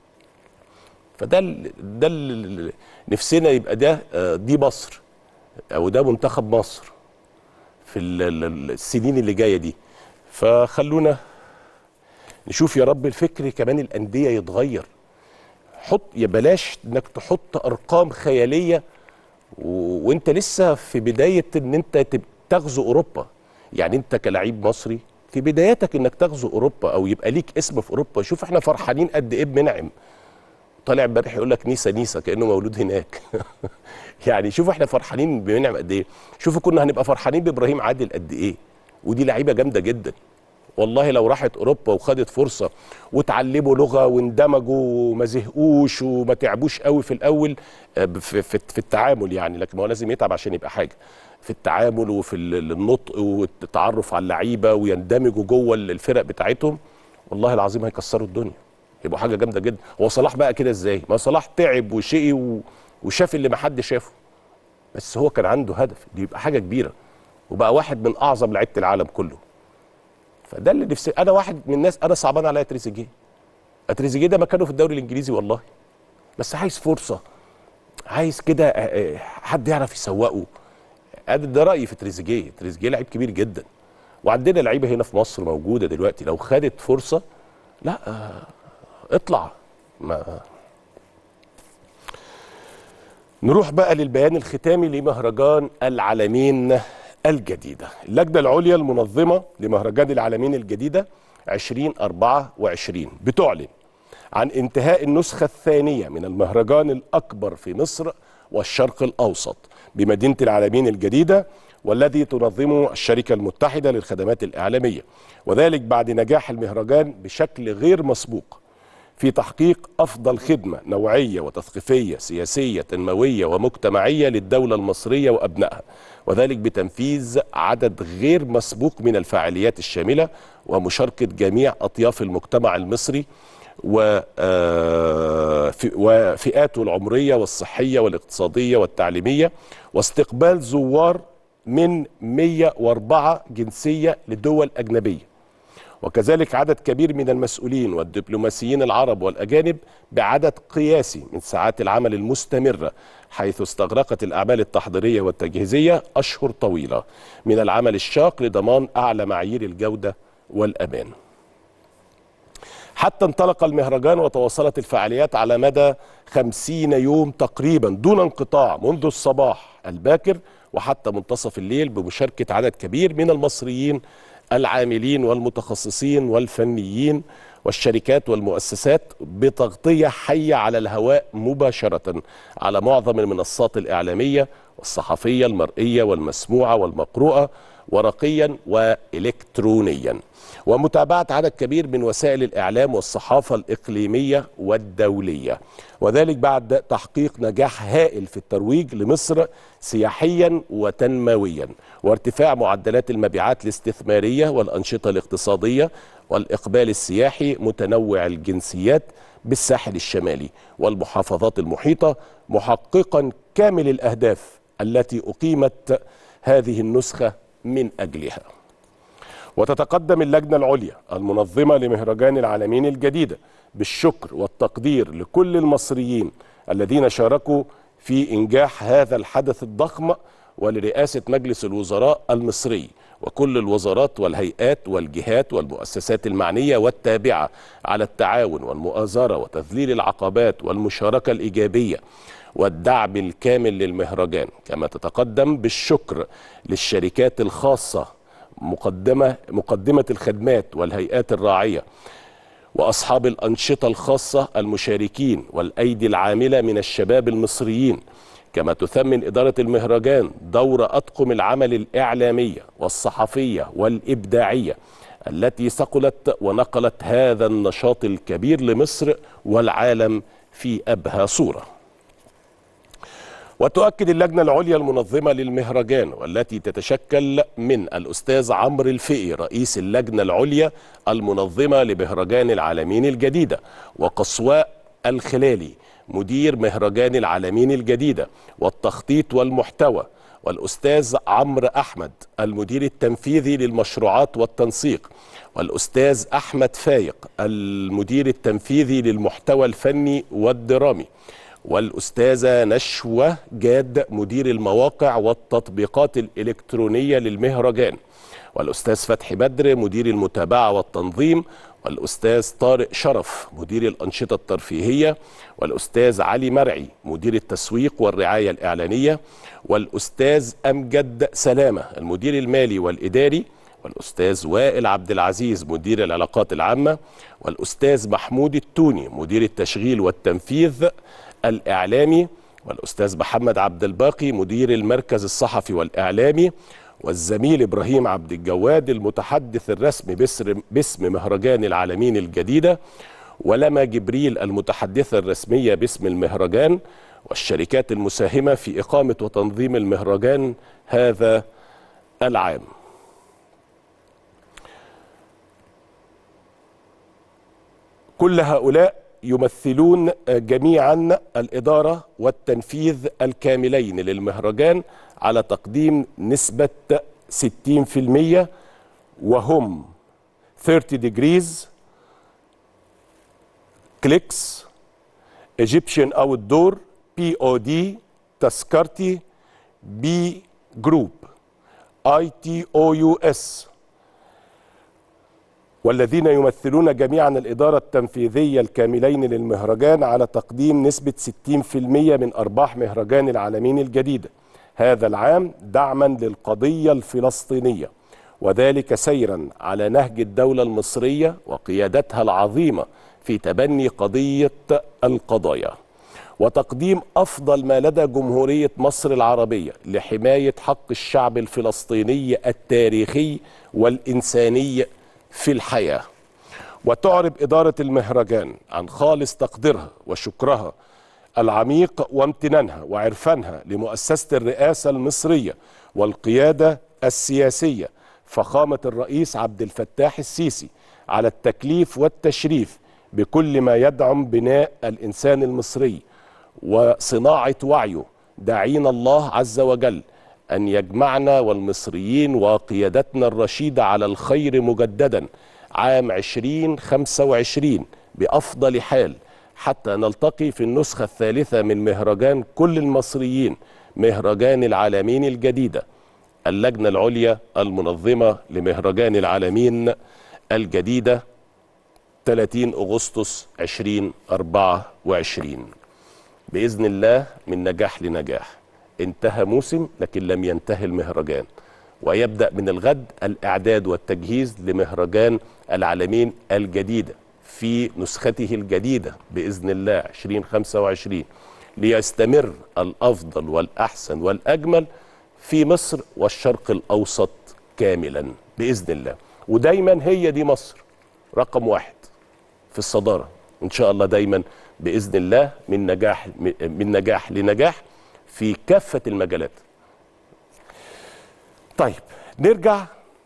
Speaker 1: فده ال ده ال نفسنا يبقى ده دي مصر او ده منتخب مصر في السنين اللي جايه دي. فخلونا نشوف يا رب الفكر كمان الانديه يتغير. حط يا بلاش انك تحط ارقام خياليه و... وانت لسه في بدايه ان انت تغزو اوروبا. يعني انت كلاعب مصري في بداياتك انك تغزو اوروبا او يبقى ليك اسم في اوروبا. شوف احنا فرحانين قد ايه بمنعم، طالع امبارح يقول لك نيسا نيسا كانه مولود هناك. يعني شوف احنا فرحانين بمنعم قد ايه. شوفوا كنا هنبقى فرحانين بابراهيم عادل قد ايه، ودي لعيبه جامده جدا. والله لو راحت اوروبا وخدت فرصه وتعلموا لغه واندمجوا وما زهقوش وما تعبوش قوي في الاول في, في, في التعامل، يعني لكن هو لازم يتعب عشان يبقى حاجه في التعامل وفي النطق والتعرف على اللعيبه ويندمجوا جوه الفرق بتاعتهم. والله العظيم هيكسروا الدنيا، يبقوا حاجه جامده جدا. هو صلاح بقى كده ازاي؟ ما صلاح تعب وشقي وشاف اللي ما حد شافه، بس هو كان عنده هدف دي يبقى حاجه كبيره، وبقى واحد من اعظم لعيبه العالم كله. فده اللي نفسي. انا واحد من الناس انا صعبان عليا تريزيجيه. تريزيجيه ده مكانه في الدوري الانجليزي والله، بس عايز فرصه، عايز كده حد يعرف يسوقه. ده رايي في تريزيجيه. تريزيجيه لعيب كبير جدا، وعندنا لعيبه هنا في مصر موجوده دلوقتي لو خدت فرصه لا اطلع. ما نروح بقى للبيان الختامي لمهرجان العالمين الجديدة. اللجنة العليا المنظمة لمهرجان العالمين الجديدة ألفين وأربعة وعشرين بتعلن عن انتهاء النسخة الثانية من المهرجان الأكبر في مصر والشرق الأوسط بمدينة العالمين الجديدة، والذي تنظمه الشركة المتحدة للخدمات الإعلامية، وذلك بعد نجاح المهرجان بشكل غير مسبوق في تحقيق أفضل خدمة نوعية وتثقيفية سياسية تنموية ومجتمعية للدولة المصرية وأبنائها، وذلك بتنفيذ عدد غير مسبوق من الفعاليات الشاملة ومشاركة جميع أطياف المجتمع المصري وفئاته العمرية والصحية والاقتصادية والتعليمية، واستقبال زوار من مئة وأربعة جنسية لدول أجنبية، وكذلك عدد كبير من المسؤولين والدبلوماسيين العرب والأجانب بعدد قياسي من ساعات العمل المستمرة، حيث استغرقت الأعمال التحضيرية والتجهيزية أشهر طويلة من العمل الشاق لضمان أعلى معايير الجودة والأمان. حتى انطلق المهرجان وتواصلت الفعاليات على مدى خمسين يوم تقريبا دون انقطاع منذ الصباح الباكر وحتى منتصف الليل، بمشاركة عدد كبير من المصريين العاملين والمتخصصين والفنيين والشركات والمؤسسات، بتغطية حية على الهواء مباشرة على معظم المنصات الإعلامية والصحفية المرئية والمسموعة والمقروءة ورقيا وإلكترونيا، ومتابعة عدد كبير من وسائل الإعلام والصحافة الإقليمية والدولية، وذلك بعد تحقيق نجاح هائل في الترويج لمصر سياحيا وتنمويا، وارتفاع معدلات المبيعات الاستثمارية والأنشطة الاقتصادية والإقبال السياحي متنوع الجنسيات بالساحل الشمالي والمحافظات المحيطة، محققا كامل الأهداف التي أقيمت هذه النسخة من أجلها. وتتقدم اللجنة العليا المنظمة لمهرجان العالمين الجديدة بالشكر والتقدير لكل المصريين الذين شاركوا في إنجاح هذا الحدث الضخم، ولرئاسة مجلس الوزراء المصري وكل الوزارات والهيئات والجهات والمؤسسات المعنية والتابعة على التعاون والمؤازرة وتذليل العقبات والمشاركة الإيجابية والدعم الكامل للمهرجان. كما تتقدم بالشكر للشركات الخاصة مقدمة مقدمة الخدمات والهيئات الراعية وأصحاب الأنشطة الخاصة المشاركين والأيدي العاملة من الشباب المصريين. كما تثمن إدارة المهرجان دور أطقم العمل الإعلامية والصحفية والإبداعية التي صقلت ونقلت هذا النشاط الكبير لمصر والعالم في أبهى صورة. وتؤكد اللجنة العليا المنظمة للمهرجان والتي تتشكل من الأستاذ عمرو الفقي رئيس اللجنة العليا المنظمة لمهرجان العالمين الجديدة، وقصواء الخلالي مدير مهرجان العالمين الجديدة والتخطيط والمحتوى، والأستاذ عمرو أحمد المدير التنفيذي للمشروعات والتنسيق، والأستاذ أحمد فايق المدير التنفيذي للمحتوى الفني والدرامي، والأستاذة نشوة جاد مدير المواقع والتطبيقات الإلكترونية للمهرجان، والأستاذ فتحي بدر مدير المتابعة والتنظيم، والأستاذ طارق شرف مدير الأنشطة الترفيهية، والأستاذ علي مرعي مدير التسويق والرعاية الإعلانية، والأستاذ أمجد سلامة المدير المالي والإداري، والأستاذ وائل عبد العزيز مدير العلاقات العامة، والأستاذ محمود التوني مدير التشغيل والتنفيذ الإعلامي، والأستاذ محمد عبد الباقي مدير المركز الصحفي والإعلامي، والزميل إبراهيم عبد الجواد المتحدث الرسمي باسم مهرجان العالمين الجديدة، ولما جبريل المتحدثة الرسمية باسم المهرجان، والشركات المساهمة في إقامة وتنظيم المهرجان هذا العام. كل هؤلاء يمثلون جميعا الإدارة والتنفيذ الكاملين للمهرجان على تقديم نسبة ستين بالمئة، وهم ثيرتي ديجريز، كليكس، ايجيبشن اوت دور، بي او دي، تذكرتي، بي جروب، اي تي او يو اس، والذين يمثلون جميعا الإدارة التنفيذية الكاملين للمهرجان على تقديم نسبة ستين بالمئة من أرباح مهرجان العالمين الجديدة هذا العام دعما للقضية الفلسطينية، وذلك سيرا على نهج الدولة المصرية وقيادتها العظيمة في تبني قضية القضايا وتقديم أفضل ما لدى جمهورية مصر العربية لحماية حق الشعب الفلسطيني التاريخي والإنساني في الحياة. وتعرب إدارة المهرجان عن خالص تقديرها وشكرها العميق وامتنانها وعرفانها لمؤسسة الرئاسة المصرية والقيادة السياسية فخامة الرئيس عبد الفتاح السيسي على التكليف والتشريف بكل ما يدعم بناء الإنسان المصري وصناعة وعيه، داعين الله عز وجل أن يجمعنا والمصريين وقيادتنا الرشيدة على الخير مجددا عام عشرين خمسة وعشرين بأفضل حال، حتى نلتقي في النسخة الثالثة من مهرجان كل المصريين، مهرجان العالمين الجديدة، اللجنة العليا المنظمة لمهرجان العالمين الجديدة، ثلاثين أغسطس ألفين وأربعة وعشرين. بإذن الله من نجاح لنجاح. انتهى موسم لكن لم ينتهي المهرجان، ويبدأ من الغد الإعداد والتجهيز لمهرجان العالمين الجديدة في نسخته الجديدة بإذن الله ألفين وخمسة وعشرين، ليستمر الأفضل والأحسن والأجمل في مصر والشرق الأوسط كاملا بإذن الله. ودايما هي دي مصر رقم واحد في الصدارة إن شاء الله، دايما بإذن الله من نجاح من نجاح لنجاح في كافة المجالات. طيب نرجع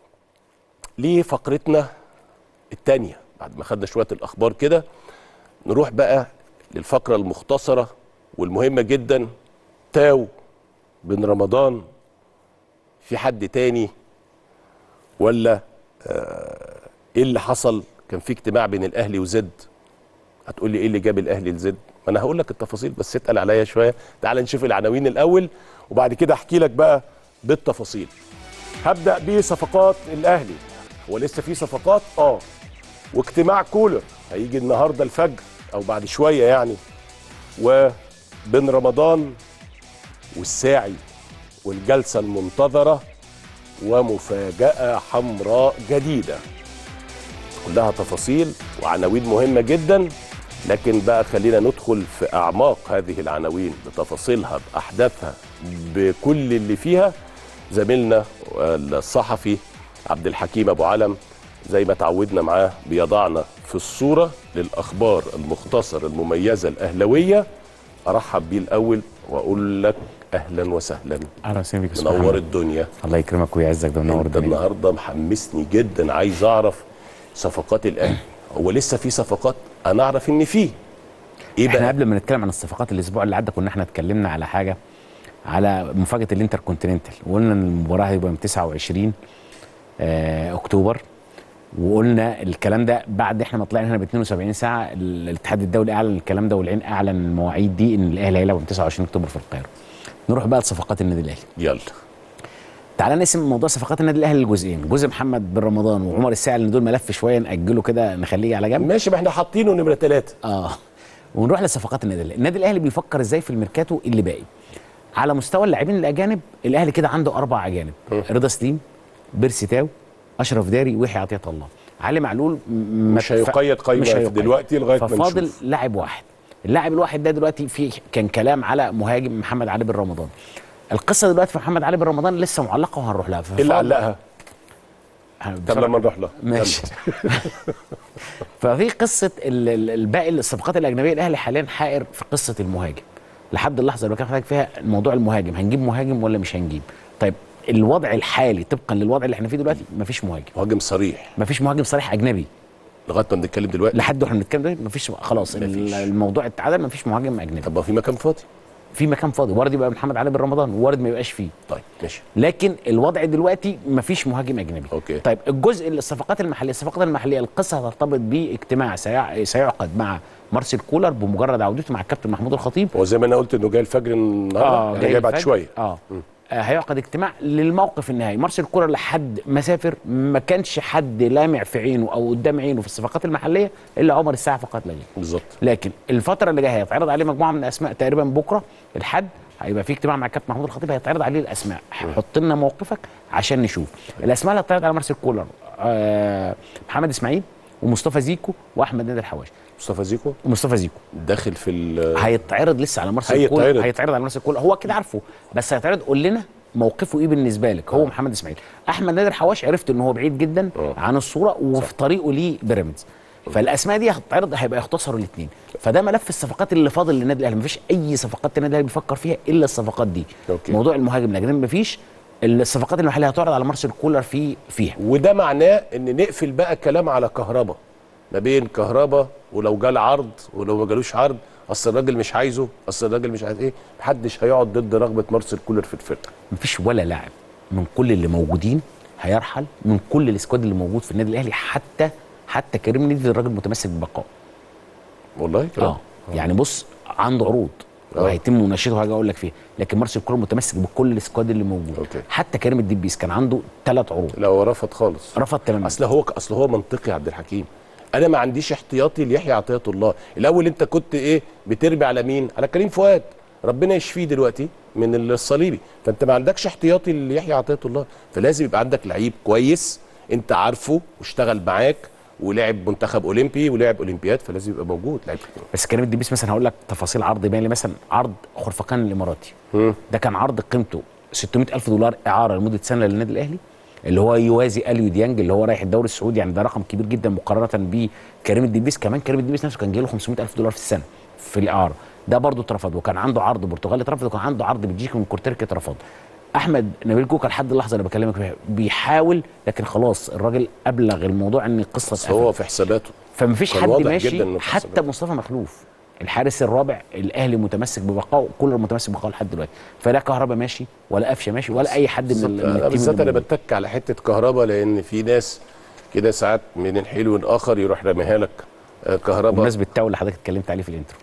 Speaker 1: لفقرتنا الثانية بعد ما خدنا شوية الأخبار كده، نروح بقى للفقرة المختصرة والمهمة جدا. تاو بن رمضان، في حد تاني ولا آه ايه اللي حصل؟ كان في اجتماع بين الاهلي وزد. هتقول لي ايه اللي جاب الاهلي لزد؟ ما انا هقول لك التفاصيل بس اتقل عليا شويه. تعال نشوف العناوين الاول وبعد كده احكي لك بقى بالتفاصيل. هبدا بصفقات الاهلي. هو لسه في صفقات؟ اه. واجتماع كولر هيجي النهارده الفجر او بعد شويه يعني، وبن رمضان والساعي والجلسه المنتظره ومفاجاه حمراء جديده. كلها تفاصيل وعناوين مهمه جدا، لكن بقى خلينا ندخل في اعماق هذه العناوين بتفاصيلها باحداثها بكل اللي فيها. زميلنا الصحفي عبد الحكيم ابو علم زي ما تعودنا معاه بيضعنا في الصوره للاخبار المختصره المميزه الاهلاويه. ارحب بيه الاول واقول لك اهلا وسهلا.
Speaker 3: اهلا وسهلا بيك.
Speaker 1: منور الدنيا.
Speaker 3: الله يكرمك ويعزك، ده منور الدنيا.
Speaker 1: انت النهارده محمسني جدا، عايز اعرف صفقات الاهلي. هو لسه في صفقات؟ انا اعرف ان في
Speaker 3: ايه بقى؟ احنا قبل ما نتكلم عن الصفقات الاسبوع اللي عدى كنا احنا اتكلمنا على حاجه، على مفاجاه الانتر كونتيننتال، وقلنا ان المباراه هتبقى من تسعة وعشرين آه اكتوبر، وقلنا الكلام ده بعد احنا ما طلعنا هنا ب اثنين وسبعين ساعه. الاتحاد الدولي اعلن الكلام ده والعين اعلن المواعيد دي ان الاهلي هيلعب من تسعة وعشرين اكتوبر في القاهره. نروح بقى لصفقات النادي الاهلي.
Speaker 1: يلا
Speaker 3: تعالى نقسم موضوع صفقات النادي الاهلي لجزئين، جزء محمد بن رمضان وعمر الساعي، ان دول ملف شويه ناجله كده نخليه على جنب.
Speaker 1: ماشي، ما احنا حاطينه نمره ثلاثه.
Speaker 3: اه ونروح لصفقات النادي الاهلي. النادي الاهلي بيفكر ازاي في الميركاتو اللي باقي؟ على مستوى اللاعبين الاجانب، الاهلي كده عنده اربع اجانب: رضا سليم، بيرسي تاو، اشرف داري، ويحيى عطيه الله. علي معلول
Speaker 1: مش هيقيد قيمه دلوقتي لغايه ما نشوف.
Speaker 3: ففاضل لاعب واحد. اللاعب الواحد ده دلوقتي في كان كلام على مهاجم محمد علي بن رمضان. القصه دلوقتي في محمد علي بن رمضان لسه معلقه وهنروح لها.
Speaker 1: ايه اللي علقها؟ طب لما نروح لها
Speaker 3: ماشي. ففي قصه الباقي الصفقات الاجنبيه، الاهلي حاليا حائر في قصه المهاجم لحد اللحظه اللي كان فيها موضوع المهاجم، هنجيب مهاجم ولا مش هنجيب؟ طيب الوضع الحالي طبقا للوضع اللي احنا فيه دلوقتي مفيش مهاجم.
Speaker 1: مهاجم صريح؟
Speaker 3: مفيش مهاجم صريح اجنبي
Speaker 1: لغايه ما بنتكلم دلوقتي.
Speaker 3: لحد واحنا بنتكلم دلوقتي مفيش، خلاص مفيش. الموضوع اتعدل، مفيش مهاجم اجنبي.
Speaker 1: طب ما في مكان فاضي.
Speaker 3: في مكان فاضي، وارد يبقى محمد علي بن رمضان، وارد ما يبقاش فيه.
Speaker 1: طيب ماشي.
Speaker 3: لكن الوضع دلوقتي مفيش مهاجم اجنبي.
Speaker 1: أوكي.
Speaker 3: طيب الجزء الصفقات المحليه، الصفقات المحليه القصه هترتبط باجتماع سيع- سيعقد مع مارسيل كولر بمجرد عودته مع الكابتن محمود الخطيب.
Speaker 1: هو زي ما انا قلت انه جاي الفجر النهارده،
Speaker 3: اه
Speaker 1: يعني جاي بعد
Speaker 3: الفجر.
Speaker 1: شويه.
Speaker 3: اه آه، هيعقد اجتماع للموقف النهائي. مارسيل كولر لحد ما سافر ما كانش حد لامع في عينه او قدام عينه في الصفقات المحليه الا عمر الساعه فقط لا غير.
Speaker 1: بالظبط.
Speaker 3: لكن الفتره اللي جايه هيتعرض عليه مجموعه من الاسماء تقريبا بكره الحد هيبقى في اجتماع مع الكابتن محمود الخطيب، هيتعرض عليه الاسماء. حط لنا موقفك عشان نشوف الاسماء اللي هتتعرض على مارسيل كولر. آه محمد اسماعيل ومصطفى زيكو واحمد نادر الحواشي.
Speaker 1: مصطفى زيكو
Speaker 3: ومصطفى زيكو
Speaker 1: داخل في ال
Speaker 3: هيتعرض لسه على مارسيل
Speaker 1: هيتعرض.
Speaker 3: كولر، هيتعرض على مارسيل كولر، هو كده عارفه، بس هيتعرض قول لنا موقفه ايه بالنسبه لك. هو محمد اسماعيل. احمد نادر حواش عرفت ان هو بعيد جدا
Speaker 1: أوه.
Speaker 3: عن الصوره وفي طريقه لبيراميدز، فالاسماء دي هتتعرض هيبقى يختصروا الاثنين. فده ملف الصفقات اللي فاضل للنادي الاهلي، مفيش اي صفقات النادي الاهلي بيفكر فيها الا الصفقات دي.
Speaker 1: أوكي.
Speaker 3: موضوع المهاجم الاجنبي مفيش، الصفقات المحليه هتعرض على مارسيل كولر في فيها.
Speaker 1: وده معناه ان نقفل بقى كلام على كهربا، ما بين كهربا ولو جال عرض ولو ما جالوش عرض، اصل الراجل مش عايزه، اصل الراجل مش عايز ايه، محدش هيقعد ضد رغبه مارسيل كولر في الفرقه.
Speaker 3: مفيش ولا لاعب من كل اللي موجودين هيرحل، من كل السكواد اللي موجود في النادي الاهلي، حتى حتى كريم نيدفيد الراجل متمسك ببقائه.
Speaker 1: والله
Speaker 3: اه يعني بص عنده عروض
Speaker 1: آه.
Speaker 3: وهيتم مناقشته وهاجي اقول لك فيها، لكن مارسيل كولر متمسك بكل السكواد اللي موجود.
Speaker 1: أوكي.
Speaker 3: حتى كريم الدبيس كان عنده ثلاث عروض،
Speaker 1: لا هو رفض خالص،
Speaker 3: رفض تماما.
Speaker 1: اصل هو اصل هو منطقي يا عبد الحكيم. انا ما عنديش احتياطي ليحيى عطيه الله. الاول انت كنت ايه بتربي على مين؟ على كريم فؤاد، ربنا يشفيه دلوقتي من الصليبي، فانت ما عندكش احتياطي ليحيى عطيه الله، فلازم يبقى عندك لعيب كويس انت عارفه واشتغل معاك ولعب منتخب اولمبي ولعب اولمبياد، فلازم يبقى موجود لعيب.
Speaker 3: بس كريم الدبيس مثلا هقول لك تفاصيل عرض مالي، مثلا عرض خرفقان الاماراتي
Speaker 1: مم.
Speaker 3: ده كان عرض قيمته ستمائة ألف دولار اعاره لمده سنه للنادي الاهلي، اللي هو يوازي اليو ديانج اللي هو رايح الدوري السعودي، يعني ده رقم كبير جدا مقارنه بكريم الدبيس. كمان كريم الدبيس نفسه كان جاي له خمسمائة ألف دولار في السنه في الاعاره، ده برضه اترفض. وكان عنده عرض برتغالي اترفض، وكان عنده عرض بلجيكي من كورتيركا اترفض. احمد نبيل كوكا لحد اللحظه اللي بكلمك فيها بيحاول، لكن خلاص الراجل ابلغ الموضوع ان القصه
Speaker 1: بس هو في حساباته،
Speaker 3: فمفيش
Speaker 1: كان
Speaker 3: حد
Speaker 1: واضح
Speaker 3: ماشي
Speaker 1: جداً إنه في
Speaker 3: حتى
Speaker 1: حساباته.
Speaker 3: مصطفى مخلوف الحارس الرابع الاهلي متمسك ببقائه، كولر متمسك ببقائه لحد دلوقتي، فلا كهربا ماشي ولا قفشه ماشي ولا اي حد من, ال- من
Speaker 1: انا
Speaker 3: التيم
Speaker 1: بالذات
Speaker 3: اللي
Speaker 1: انا
Speaker 3: موجود.
Speaker 1: بتك على حته كهربا، لان في ناس كده ساعات من الحلو الاخر يروح راميها لك آه، كهربا.
Speaker 3: بمناسبه التاو اللي حضرتك اتكلمت عليه في الانترو،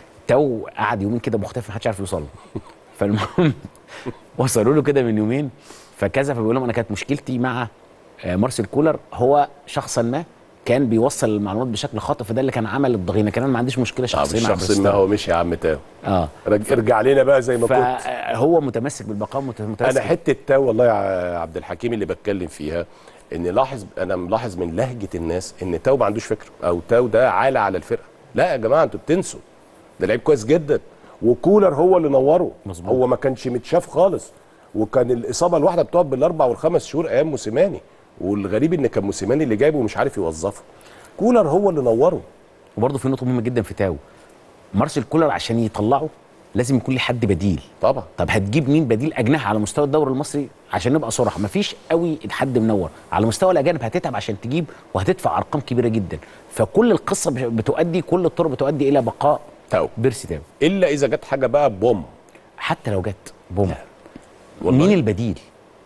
Speaker 3: تاو قعد يومين كده مختفي محدش عارف يوصل له فالمهم وصلوا له كده من يومين فكذا، فبيقول لهم انا كانت مشكلتي مع آه، مارسيل كولر، هو شخصا ما كان بيوصل المعلومات بشكل خاطئ، فده اللي كان عمل الضغينه. كان انا ما عنديش مشكله
Speaker 1: آه،
Speaker 3: شخصيه مع
Speaker 1: الشخص ما
Speaker 3: بريستاو.
Speaker 1: هو مشي يا عم تاو.
Speaker 3: اه
Speaker 1: رج- ارجع لنا بقى زي ما كنت.
Speaker 3: فهو متمسك بالبقاء، مت- متمسك.
Speaker 1: انا حته تاو والله يا عبد الحكيم اللي بتكلم فيها، ان لاحظ انا ملاحظ من لهجه الناس ان تاو ما عندوش فكره، او تاو ده عالة على الفرقه. لا يا جماعه انتوا بتنسوا، ده لعيب كويس جدا، وكولر هو اللي نوره.
Speaker 3: مظبوط.
Speaker 1: هو ما كانش متشاف خالص، وكان الاصابه الواحده بتقعد بالاربع والخمس شهور ايام موسيماني، والغريب ان كان موسيماني اللي جايبه ومش عارف يوظفه. كولر هو اللي نوره.
Speaker 3: وبرضه في نقطه مهمه جدا في تاو، مارسيل كولر عشان يطلعه لازم يكون ليه حد بديل.
Speaker 1: طبعا.
Speaker 3: طب هتجيب مين بديل اجنحه على مستوى الدوري المصري؟ عشان نبقى صراحه مفيش قوي حد منور على مستوى الاجانب، هتتعب عشان تجيب وهتدفع ارقام كبيره جدا، فكل القصه بتؤدي، كل الطرق بتؤدي الى بقاء
Speaker 1: تاو
Speaker 3: بيرسي تاو،
Speaker 1: الا اذا جت حاجه بقى بوم.
Speaker 3: حتى لو جت بوم
Speaker 1: والله.
Speaker 3: مين البديل؟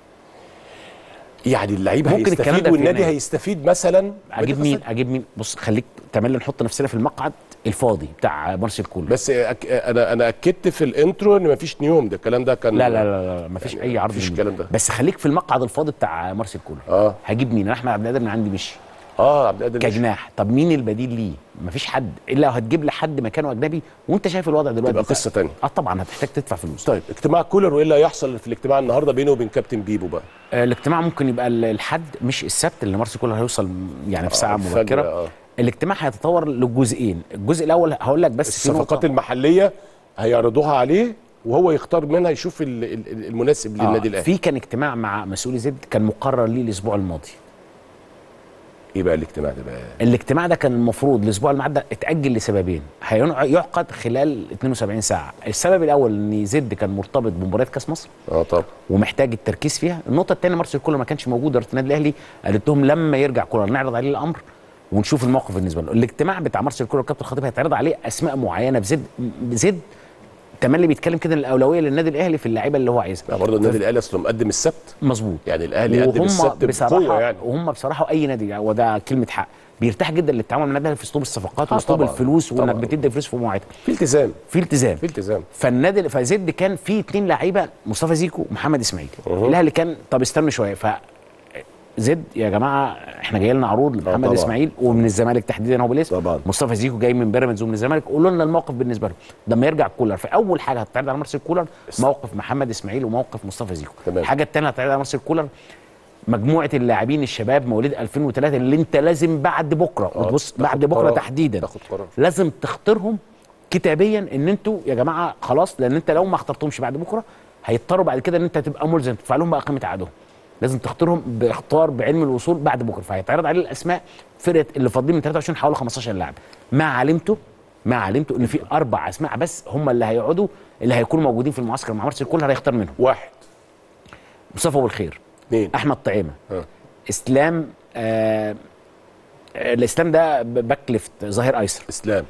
Speaker 1: يعني اللعيب
Speaker 3: ممكن الكلام
Speaker 1: هيستفيد
Speaker 3: ده في
Speaker 1: والنادي
Speaker 3: يناير.
Speaker 1: هيستفيد مثلا.
Speaker 3: اجيب مين؟ اجيب مين؟ بص خليك تملي نحط نفسنا في المقعد الفاضي بتاع مارسيل كولر.
Speaker 1: بس أك... انا انا اكدت في الانترو ان مفيش نيوم، ده الكلام ده كان
Speaker 3: لا لا لا, لا مفيش
Speaker 1: يعني
Speaker 3: اي عرض
Speaker 1: مفيش
Speaker 3: منه.
Speaker 1: الكلام ده.
Speaker 3: بس خليك في المقعد الفاضي بتاع مارسيل كولر.
Speaker 1: اه
Speaker 3: هجيب مين؟ انا احمد عبد القادر من عندي مشي
Speaker 1: اه عبد القادر مشي.
Speaker 3: كجناح، طب مين البديل ليه؟ مفيش حد الا لو هتجيب لي حد مكانه اجنبي، وانت شايف الوضع دلوقتي
Speaker 1: تبقى
Speaker 3: بتاع-
Speaker 1: قصه ثانيه.
Speaker 3: اه طبعا هتحتاج تدفع فلوس.
Speaker 1: طيب اجتماع كولر وايه اللي هيحصل في الاجتماع النهارده بينه وبين كابتن بيبو بقى؟
Speaker 3: آه الاجتماع ممكن يبقى ال- الحد مش السبت، اللي مارسيل كولر هيوصل يعني في ساعه
Speaker 1: آه، الفجر،
Speaker 3: مبكره.
Speaker 1: آه.
Speaker 3: الاجتماع هيتطور لجزئين، الجزء الاول هقول لك بس في
Speaker 1: الصفقات
Speaker 3: نقطة.
Speaker 1: المحليه هيعرضوها عليه وهو يختار منها، يشوف ال- ال- المناسب للنادي الاهلي.
Speaker 3: في كان اجتماع مع مسؤولي زد كان مقرر ليه الاسبوع الماضي.
Speaker 1: ايه بقى الاجتماع ده بقى؟
Speaker 3: الاجتماع ده كان المفروض الاسبوع اللي عدى اتاجل لسببين، هيعقد خلال اثنين وسبعين ساعه. السبب الاول ان زد كان مرتبط بمباراه كاس مصر
Speaker 1: اه طبعا.
Speaker 3: ومحتاج التركيز فيها. النقطه الثانيه مارسيل كولر ما كانش موجود، اداره النادي الاهلي قالت لهم لما يرجع كولر نعرض عليه الامر ونشوف الموقف بالنسبه له. الاجتماع بتاع مارسيل كولر والكابتن الخطيب هيتعرض عليه اسماء معينه بزد. زد التملي بيتكلم كده الاولويه للنادي الاهلي في اللعيبه اللي هو عايزها.
Speaker 1: لا برضه النادي الاهلي اصله مقدم السبت.
Speaker 3: مظبوط.
Speaker 1: يعني الاهلي يقدم السبت بقوه يعني.
Speaker 3: وهم بصراحه اي نادي يعني وده كلمه حق بيرتاح جدا للتعامل مع النادي الاهلي في اسلوب الصفقات واسلوب الفلوس وانك بتدي فلوس في مواعيدها.
Speaker 1: في التزام
Speaker 3: في التزام
Speaker 1: في التزام
Speaker 3: فالنادي فزد كان في اثنين لعيبه مصطفى زيكو ومحمد اسماعيل. الاهلي كان طب استنوا شويه ف زد يا جماعه احنا جاي لنا عروض لمحمد اسماعيل ومن الزمالك تحديدا هو بالاسم
Speaker 1: طبعا.
Speaker 3: مصطفى زيكو جاي من بيراميدز ومن الزمالك. قولوا لنا الموقف بالنسبه له لما يرجع كولر. فاول حاجه هتتعرض على مارسيل كولر موقف محمد اسماعيل وموقف مصطفى زيكو. الحاجه الثانيه هتتعرض على مارسيل كولر مجموعه اللاعبين الشباب مواليد ألفين وثلاثة اللي انت لازم بعد بكره وتبص بعد بكره قرار. تحديدا
Speaker 1: تاخد قرار.
Speaker 3: لازم تختارهم كتابيا ان انتوا يا جماعه خلاص لان انت لو ما اخترتهمش بعد بكره هيضطروا بعد كده ان انت تبقى ملزم تدفع لهم بقى قيمه عقدهم. لازم تختارهم باختار بعلم الوصول بعد بكره. فهيتعرض عليه الاسماء فرقه اللي فاضلين من ثلاثة وعشرين حوالي خمستاشر لاعب. ما علمته ما علمته ان في اربع اسماء بس هم اللي هيقعدوا اللي هيكونوا موجودين في المعسكر مع مارسيل كولر هيختار منهم.
Speaker 1: واحد
Speaker 3: مصطفى ابو الخير.
Speaker 1: اثنين
Speaker 3: احمد طعيمه. ها. اسلام آه الاسلام ده باك ليفت ظهير ايسر.
Speaker 1: اسلام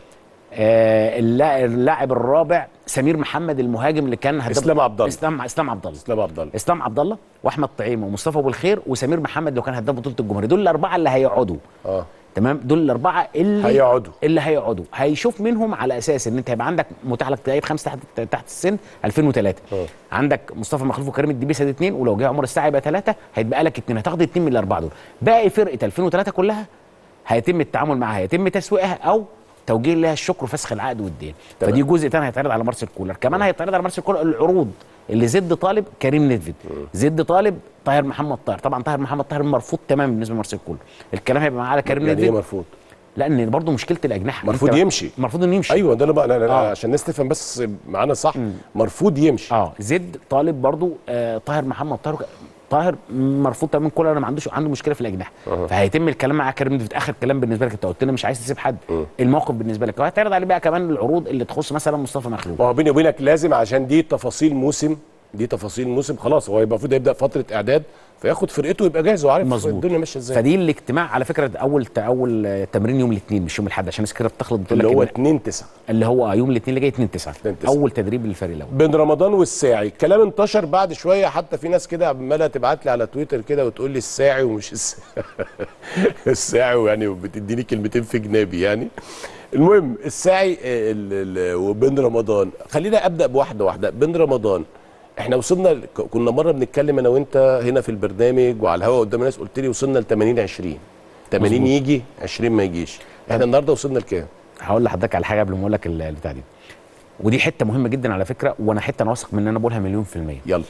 Speaker 3: آه اللاعب الرابع سمير محمد المهاجم اللي كان هدف
Speaker 1: اسلام عبد الله.
Speaker 3: اسلام اسلام عبد الله
Speaker 1: اسلام عبد الله
Speaker 3: اسلام عبد الله واحمد طعيمه ومصطفى ابو الخير وسمير محمد اللي كان هداف بطوله الجمهوريه. دول الاربعه اللي هيقعدوا.
Speaker 1: اه
Speaker 3: تمام. دول الاربعه اللي
Speaker 1: هيقعدوا
Speaker 3: اللي هيقعدوا هيشوف منهم على اساس ان انت هيبقى عندك متاح لك لعيب خمسه تحت تحت السن ألفين وثلاثة. أوه. عندك مصطفى مخلوف وكريم الدبيسه دي اثنين ولو جه عمر الساعه يبقى ثلاثه هيتبقى لك اثنين هتاخد اثنين من الاربعه دول. باقي فرقه ألفين وثلاثة كلها هيتم التعامل معاها هيتم تسويقها او توجيه لها الشكر وفسخ العقد والدين. فدي جزء ثاني هيتعرض على مارسيل كولر. كمان هيتعرض على مارسيل كولر العروض اللي زد طالب كريم نيدفيد زد طالب طاهر محمد طاهر. طبعا طاهر محمد طاهر مرفوض تماما بالنسبه لمارسيل كولر. الكلام هيبقى معاه على كريم نيدفيد.
Speaker 1: يعني ايه مرفوض؟
Speaker 3: لان برضه مشكله الاجنحه
Speaker 1: مرفوض يمشي.
Speaker 3: مرفوض انه يمشي.
Speaker 1: ايوه ده انا بقى أنا آه. عشان الناس تفهم بس معانا صح. مم. مرفوض يمشي.
Speaker 3: اه زد طالب برضه آه طاهر محمد طاهر طاهر مرفوض تماما. كولر انا ما عندوش عنده مشكله في الاجنحه. أه. فهيتم الكلام مع كريم نيدفيد. اخر كلام بالنسبه لك انت قلت لنا مش عايز تسيب حد. أه. الموقف بالنسبه لك وهتعرض عليه بقى كمان العروض اللي تخص مثلا مصطفى مخلوف.
Speaker 1: ما هو بيني وبينك لازم عشان دي تفاصيل موسم دي تفاصيل موسم خلاص هو يبقى المفروض يبدا فتره اعداد فياخد فرقته ويبقى جاهز وعارف
Speaker 3: مظبوط.
Speaker 1: الدنيا ماشيه ازاي.
Speaker 3: فدي الاجتماع على فكره اول اول تمرين يوم الاثنين مش يوم الاحد عشان الناس كده بتخلط بتقول لك
Speaker 1: اللي هو اتنين تسعة
Speaker 3: اللي هو يوم الاثنين اللي جاي اتنين تسعة اول تدريب للفريق الاول.
Speaker 1: بين رمضان والساعي الكلام انتشر بعد شويه حتى في ناس كده عماله تبعت لي على تويتر كده وتقول لي الساعي ومش الساعي الساعي يعني بتديني كلمتين في جنابي يعني. المهم الساعي وبين رمضان خلينا ابدا بواحده واحده. بين رمضان احنا وصلنا كنا مره بنتكلم انا وانت هنا في البرنامج وعلى الهواء قدام الناس قلت لي وصلنا ل ثمانين عشرين ثمانين يجي عشرين ما يجيش. احنا النهارده وصلنا لكام؟
Speaker 3: هقول لحضرتك على حاجه قبل ما اقول لك البتاع دي ودي حته مهمه جدا على فكره وانا حته انا واثق من ان انا بقولها مليون في الميه.
Speaker 1: يلا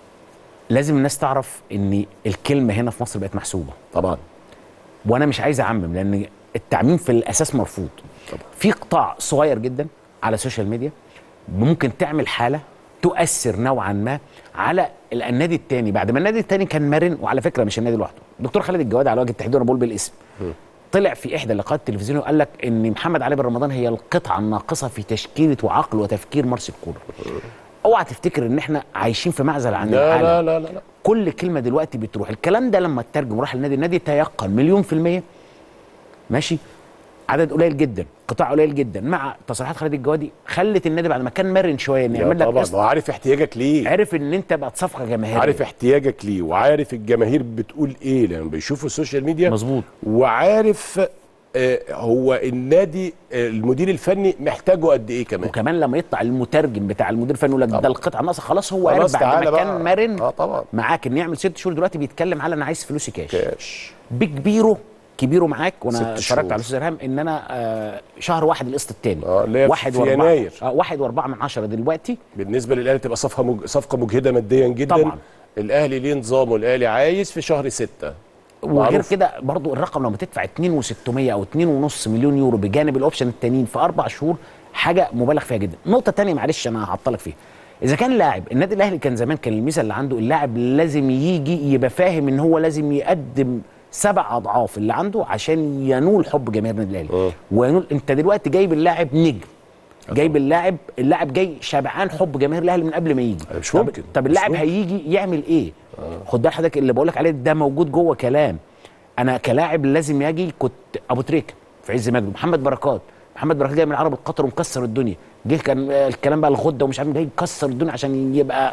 Speaker 3: لازم الناس تعرف ان الكلمه هنا في مصر بقت محسوبه
Speaker 1: طبعا
Speaker 3: وانا مش عايز اعمم لان التعميم في الاساس مرفوض. طبعا. في قطاع صغير جدا على السوشيال ميديا ممكن تعمل حاله تؤثر نوعا ما على النادي الثاني بعد ما النادي الثاني كان مرن. وعلى فكره مش النادي لوحده الدكتور خالد الجواد على وجه التحديد وانا بقول بالاسم م. طلع في احدى اللقاءات التلفزيونيه وقال لك ان محمد علي بن رمضان هي القطعه الناقصه في تشكيله وعقل وتفكير مارسيل كولر. اوعى تفتكر ان احنا عايشين في معزل عن
Speaker 1: لا
Speaker 3: العالم.
Speaker 1: لا لا لا لا
Speaker 3: كل كلمه دلوقتي بتروح. الكلام ده لما اترجم وراح للنادي النادي تيقن مليون في الميه ماشي. عدد قليل جدا قطاع قليل جدا مع تصريحات خالد الجوادي خلت النادي بعد ما كان مرن شويه انه يعمل لك
Speaker 1: طبعا هو عارف احتياجك ليه.
Speaker 3: عارف ان انت بقت صفقه جماهيريه
Speaker 1: عارف احتياجك ليه وعارف الجماهير بتقول ايه لما بيشوفوا السوشيال ميديا
Speaker 3: مظبوط.
Speaker 1: وعارف آه هو النادي آه المدير الفني محتاجه قد ايه كمان.
Speaker 3: وكمان لما يطلع المترجم بتاع المدير الفني يقول لك ده القطعه ناقصه خلاص هو عارف بعد ما كان مرن
Speaker 1: اه طبعا
Speaker 3: معاك ان يعمل ست شهور دلوقتي بيتكلم على انا عايز فلوسي كاش
Speaker 1: كاش
Speaker 3: بكبيره كبيره معاك. وانا اتفرجت على الاستاذ ارهام ان انا آه شهر واحد القسط الثاني
Speaker 1: اه اللي
Speaker 3: واحد
Speaker 1: في يناير
Speaker 3: اه واحد واربعه من عشره دلوقتي.
Speaker 1: بالنسبه للاهلي تبقى صفقه مج... صفقه مجهده ماديا جدا
Speaker 3: طبعا.
Speaker 1: الاهلي ليه نظامه الاهلي عايز في شهر ستة
Speaker 3: وغير كده برضو الرقم لما تدفع اتنين وستمية او اتنين ونص مليون يورو بجانب الاوبشن التانيين في اربع شهور حاجه مبالغ فيها جدا. نقطه ثانيه معلش انا هعطلك فيها. اذا كان لاعب النادي الاهلي كان زمان كان الميزه اللي عنده اللاعب لازم يجي يبقى فاهم ان هو لازم يقدم سبع اضعاف اللي عنده عشان ينول حب جماهير النادي الاهلي. وينول انت دلوقتي جايب اللاعب نجم جايب اللاعب اللاعب جاي شبعان حب جماهير الاهلي من قبل ما يجي.
Speaker 1: مش ممكن.
Speaker 3: طب, طب اللاعب هيجي يعمل ايه؟ آه. خد بال حضرتك اللي بقول لك عليه ده موجود جوه كلام. انا كلاعب لازم يجي كنت ابو تريكه في عز مجده محمد بركات محمد بركات جاي من العرب القطر ومكسر الدنيا، جه كان الكلام بقى الغده ومش عارف جاي يكسر الدنيا عشان يبقى،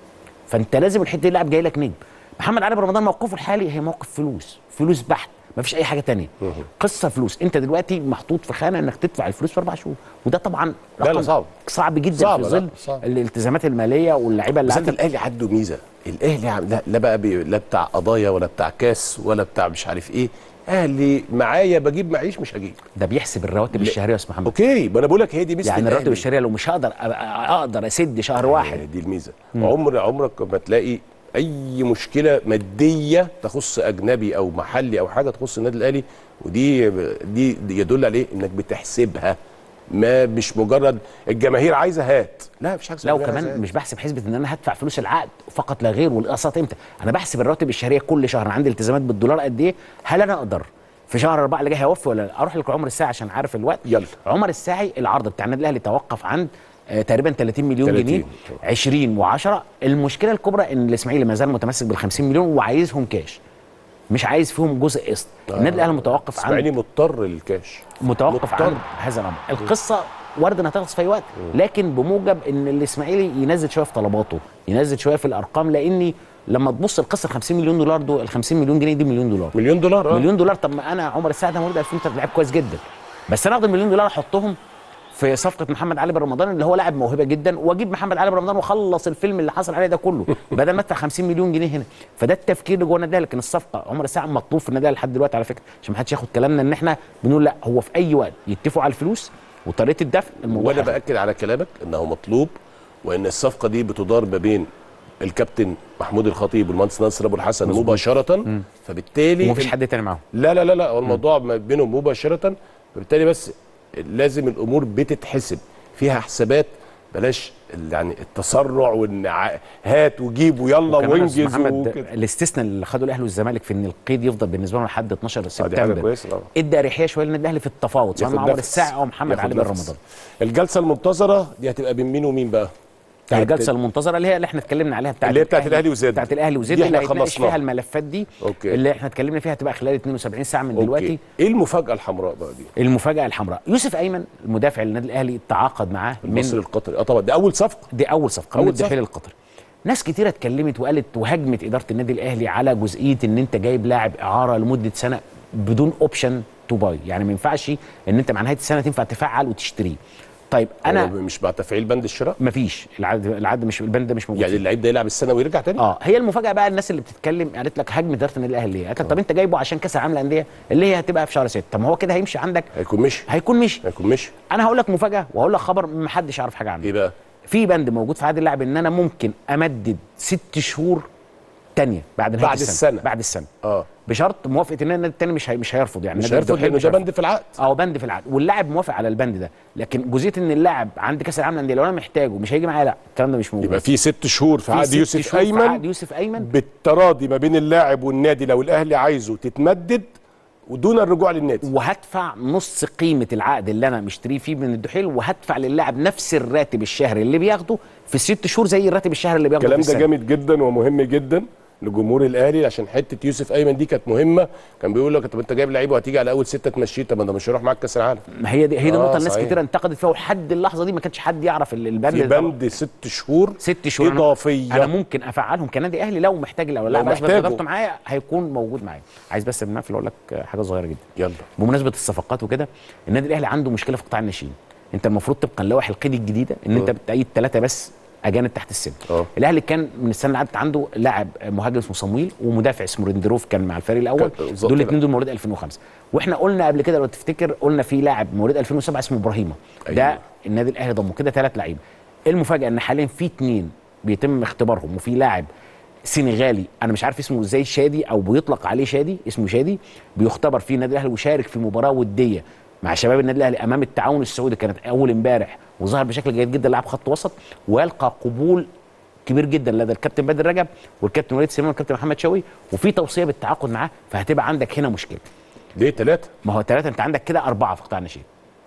Speaker 3: فانت لازم الحته دي لاعب جاي لك نجم. محمد علي رمضان موقفه الحالي هي موقف فلوس، فلوس بحت، ما فيش اي حاجه ثانيه، قصه فلوس. انت دلوقتي محطوط في خانه انك تدفع الفلوس في اربع شهور، وده طبعا
Speaker 1: رقم صعب
Speaker 3: صعب جدا
Speaker 1: صعب
Speaker 3: في ظل الالتزامات الماليه واللعيبه اللي
Speaker 1: عندك. الاهلي عنده ميزه، الاهلي لا, لا بقى بي لا بتاع قضايا ولا بتاع كاس ولا بتاع مش عارف ايه، اهلي معايا بجيب معيش مش هجيب،
Speaker 3: ده بيحسب الرواتب الشهريه يا استاذ محمد.
Speaker 1: اوكي، ما انا بقول لك هي دي ميزه
Speaker 3: يعني الرواتب الشهريه لو مش هقدر اقدر اسد شهر واحد،
Speaker 1: دي الميزه. عمر عمرك ما تلاقي اي مشكله ماديه تخص اجنبي او محلي او حاجه تخص النادي الاهلي، ودي دي, دي يدل عليه انك بتحسبها، ما مش مجرد الجماهير عايزه هات، لا مفيش حاجه
Speaker 3: لا. وكمان مش بحسب حسبه ان انا هدفع فلوس العقد فقط لا غير والاقساط امتى، انا بحسب الرواتب الشهريه كل شهر، انا عندي التزامات بالدولار قد ايه، هل انا اقدر في شهر أربعة اللي جاي هيوفي ولا لا؟ اروح لك عمر الساعي عشان عارف الوقت.
Speaker 1: يلا.
Speaker 3: عمر الساعي العرض بتاع النادي الاهلي توقف عند آه تقريبا ثلاثين مليون جنيه، عشرين وعشرة. المشكله الكبرى ان الاسماعيلي ما زال متمسك بال خمسين مليون وعايزهم كاش، مش عايز فيهم جزء قسط. آه. النادي الاهلي متوقف عند
Speaker 1: الاسماعيلي مضطر للكاش،
Speaker 3: متوقف مضطر. عند هذا الامر. القصه وارد انها تخلص في اي وقت، لكن بموجب ان الاسماعيلي ينزل شويه في طلباته، ينزل شويه في الارقام، لاني لما تبص القصه ال خمسين مليون دولار دول، ال خمسين مليون جنيه دي مليون دولار
Speaker 1: مليون دولار اه
Speaker 3: مليون دولار. طب ما انا عمر الساعي ده مولود ألفين وثلاثة لعيب كويس جدا، بس انا اخد المليون دولار احطهم في صفقه محمد علي بن رمضان اللي هو لاعب موهبه جدا، واجيب محمد علي بن رمضان واخلص الفيلم اللي حصل عليه ده كله بدل ما ادفع خمسين مليون جنيه هنا. فده التفكير اللي جوه النادي. لكن الصفقه عمر الساعي مطلوب في النادي لحد دلوقتي على فكره، عشان ما حدش ياخد كلامنا ان احنا بنقول لا، هو في اي وقت يتفقوا على الفلوس وطريقه الدفع الموضوع.
Speaker 1: وانا باكد على كلامك انه مطلوب، وان الصفقه دي بتدار ما بين الكابتن محمود الخطيب والمهندس ناصر ابو الحسن مباشره، مم. فبالتالي
Speaker 3: ومفيش حد تاني معاهم.
Speaker 1: لا لا لا لا هو الموضوع ما بينهم مباشره، فبالتالي بس لازم الامور بتتحسب فيها حسابات، بلاش يعني التسرع وان هات وجيب ويلا وانجز.
Speaker 3: الاستثناء اللي خده الاهلي والزمالك في ان القيد يفضل بالنسبه لهم لحد اتناشر سبتمبر ادى اريحيه شويه للنادي الاهلي في التفاوض، سواء مع عمر الساعي او محمد علي بن رمضان.
Speaker 1: الجلسه المنتظره دي هتبقى بين مين ومين بقى؟
Speaker 3: الجلسه المنتظره اللي هي اللي احنا اتكلمنا عليها بتاعت
Speaker 1: اللي هي بتاعت الاهلي وزد،
Speaker 3: بتاعت الاهلي وزد اللي هيتناقش فيها الملفات دي. أوكي. اللي احنا اتكلمنا فيها هتبقى خلال اتنين وسبعين ساعه من
Speaker 1: أوكي.
Speaker 3: دلوقتي.
Speaker 1: ايه المفاجاه الحمراء بقى دي؟
Speaker 3: المفاجاه الحمراء يوسف ايمن المدافع للنادي الاهلي تعاقد معاه من
Speaker 1: المصري القطري. اه طبعا دي اول صفقه،
Speaker 3: دي اول صفقه من الدحيل القطري. ناس كتيره اتكلمت وقالت وهاجمت اداره النادي الاهلي على جزئيه ان انت جايب لاعب اعاره لمده سنه بدون اوبشن تو باي، يعني ما ينفعش ان انت مع نهايه السنه تنفع تفعل وتشتريه. طيب انا
Speaker 1: مش مع تفعيل بند الشراء؟
Speaker 3: مفيش، العقد العقد مش البند ده مش موجود.
Speaker 1: يعني اللعيب ده يلعب السنه ويرجع تاني؟
Speaker 3: اه هي المفاجاه بقى. الناس اللي بتتكلم قالت لك هجم اداره النادي الاهلي ليه؟ قالت لك طب انت جايبه عشان كاس العالم للانديه اللي هي هتبقى في شهر ستة، طب ما هو كده هيمشي عندك،
Speaker 1: هيكون مشي
Speaker 3: هيكون مشي
Speaker 1: هيكون مشي
Speaker 3: انا هقول لك مفاجاه وهقول لك خبر ما حدش يعرف حاجه عنه.
Speaker 1: ايه بقى؟
Speaker 3: في بند موجود في عقد اللاعب ان انا ممكن امدد ست شهور تانية بعد نهايه
Speaker 1: بعد
Speaker 3: السنه
Speaker 1: السنه
Speaker 3: بعد السنه
Speaker 1: اه
Speaker 3: بشرط موافقه ان النادي الثاني مش هي مش هيرفض، يعني
Speaker 1: مش هيرفض لانه ده بند في العقد.
Speaker 3: اه بند في العقد واللاعب موافق على البند ده، لكن جزئيه ان اللاعب عند كاس العالم للانديه لو انا محتاجه مش هيجي معايا، لا الكلام ده مش موجود.
Speaker 1: يبقى في ست شهور في عقد يوسف ايمن،
Speaker 3: في عقد يوسف ايمن
Speaker 1: بالتراضي ما بين اللاعب والنادي، لو الاهلي عايزه تتمدد ودون الرجوع للنادي،
Speaker 3: وهدفع نص قيمه العقد اللي انا مشتريه فيه من الدحيل، وهدفع للاعب نفس الراتب الشهري اللي بياخده في الست شهور زي الراتب الشهري اللي بياخده في السنه.
Speaker 1: الكلام ده جامد جدا ومهم جدا لجمهور الاهلي، عشان حته يوسف ايمن دي كانت مهمه. كان بيقول لك طب انت جايب لعيب وهتيجي على اول سته تمشيه، طب ما ده مش هيروح معاك كاس العالم.
Speaker 3: ما هي دي هي دي
Speaker 1: آه
Speaker 3: النقطه الناس كتير انتقدت فيها، ولحد اللحظه دي ما كانش حد يعرف البند
Speaker 1: في بند ست شهور
Speaker 3: ست شهور
Speaker 1: اضافيه
Speaker 3: انا, أنا ممكن افعلهم كنادي اهلي لو محتاج، لو اللاعب اثبت ادارته معايا هيكون موجود معايا. عايز بس بالمناسبه اقول لك حاجه صغيره جدا.
Speaker 1: يلا.
Speaker 3: بمناسبه الصفقات وكده، النادي الاهلي عنده مشكله في قطاع الناشئين. انت المفروض طبقا لوائح القيد الجديده ان انت بتأيد ثلاثه بس اجانب تحت السن. أوه. الاهلي كان من السنه اللي عدت عنده لاعب مهاجم اسمه صمويل ومدافع اسمه ريندروف كان مع الفريق الاول، دول الاثنين دول مواليد ألفين وخمسة. واحنا قلنا قبل كده لو تفتكر قلنا في لاعب مواليد ألفين وسبعة اسمه ابراهيم. أيوة. ده النادي الاهلي ضمه كده ثلاث لعيبه. المفاجاه ان حاليا في اثنين بيتم اختبارهم، وفي لاعب سنغالي انا مش عارف اسمه ازاي شادي او بيطلق عليه شادي، اسمه شادي بيختبر في النادي الاهلي وشارك في مباراه وديه مع شباب النادي الاهلي امام التعاون السعودي، كانت اول امبارح وظهر بشكل جيد جدا، لاعب خط وسط ويلقى قبول كبير جدا لدى الكابتن بدر رجب والكابتن وليد سليمان والكابتن محمد شوقي، وفي توصيه بالتعاقد معاه، فهتبقى عندك هنا مشكله.
Speaker 1: ليه ثلاثه؟
Speaker 3: ما هو ثلاثه، انت عندك كده اربعه في قطاع الناشئين.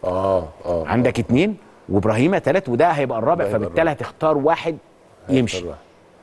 Speaker 1: اه اه
Speaker 3: عندك اثنين وابراهيم ثلاث، وده هيبقى الرابع، فبالتالي هتختار واحد يمشي. واحد.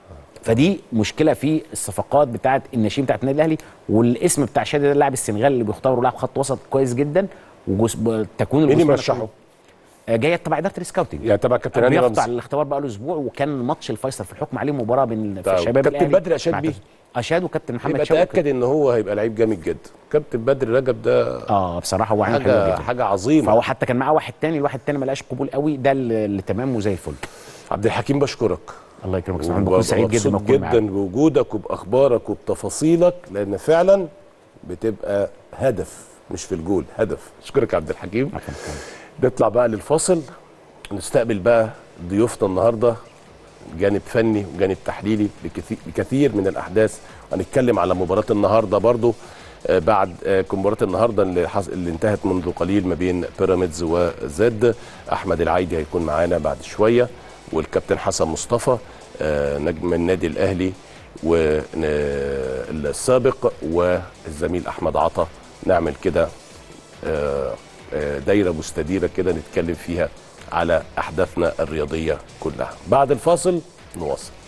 Speaker 3: فدي مشكله في الصفقات بتاعه الناشئين بتاعه النادي الاهلي. والاسم بتاع شادي ده اللاعب السنغالي اللي بيختاروا لاعب خط وسط كويس جدا، وتكوين
Speaker 1: مين اللي مرشحه؟
Speaker 3: جايه تبع اداره السكاوتنج،
Speaker 1: يعني تبع كابتن هاني
Speaker 3: بيخضع
Speaker 1: رمزي.
Speaker 3: للاختبار بقى له اسبوع، وكان ماتش الفيصل في الحكم عليه مباراه بين
Speaker 1: طيب.
Speaker 3: الشباب
Speaker 1: كابتن بدر اشاد بيه؟
Speaker 3: اشاد وكابتن محمد
Speaker 1: يبقى
Speaker 3: شوقي.
Speaker 1: تاكد ان هو هيبقى لعيب جامد جدا. كابتن بدر رجب ده
Speaker 3: اه بصراحه هو عامل حلو
Speaker 1: حاجه
Speaker 3: جدا،
Speaker 1: حاجه عظيمه.
Speaker 3: فهو حتى كان معاه واحد تاني، الواحد التاني ما لقاش قبول قوي، ده اللي, اللي تمام وزي الفل.
Speaker 1: عبد الحكيم بشكرك،
Speaker 3: الله يكرمك يا بكون سعيد جدا
Speaker 1: ما اكون جدا بوجودك وباخبارك وبتفاصيلك، لان فعلا بتبقى هدف مش في الجول، هدف. اشكرك يا عبد الحكيم. نطلع بقى للفاصل، نستقبل بقى ضيوفنا النهارده، جانب فني وجانب تحليلي بكثير من الاحداث. هنتكلم على مباراه النهارده برضو آه بعد آه مباراه النهارده اللي, اللي انتهت منذ قليل ما بين بيراميدز وزد. احمد العايدي هيكون معانا بعد شويه، والكابتن حسن مصطفى آه نجم النادي الاهلي والسابق، والزميل احمد عطا. نعمل كده آه دايره مستديره كده نتكلم فيها على احداثنا الرياضيه كلها. بعد الفاصل نواصل.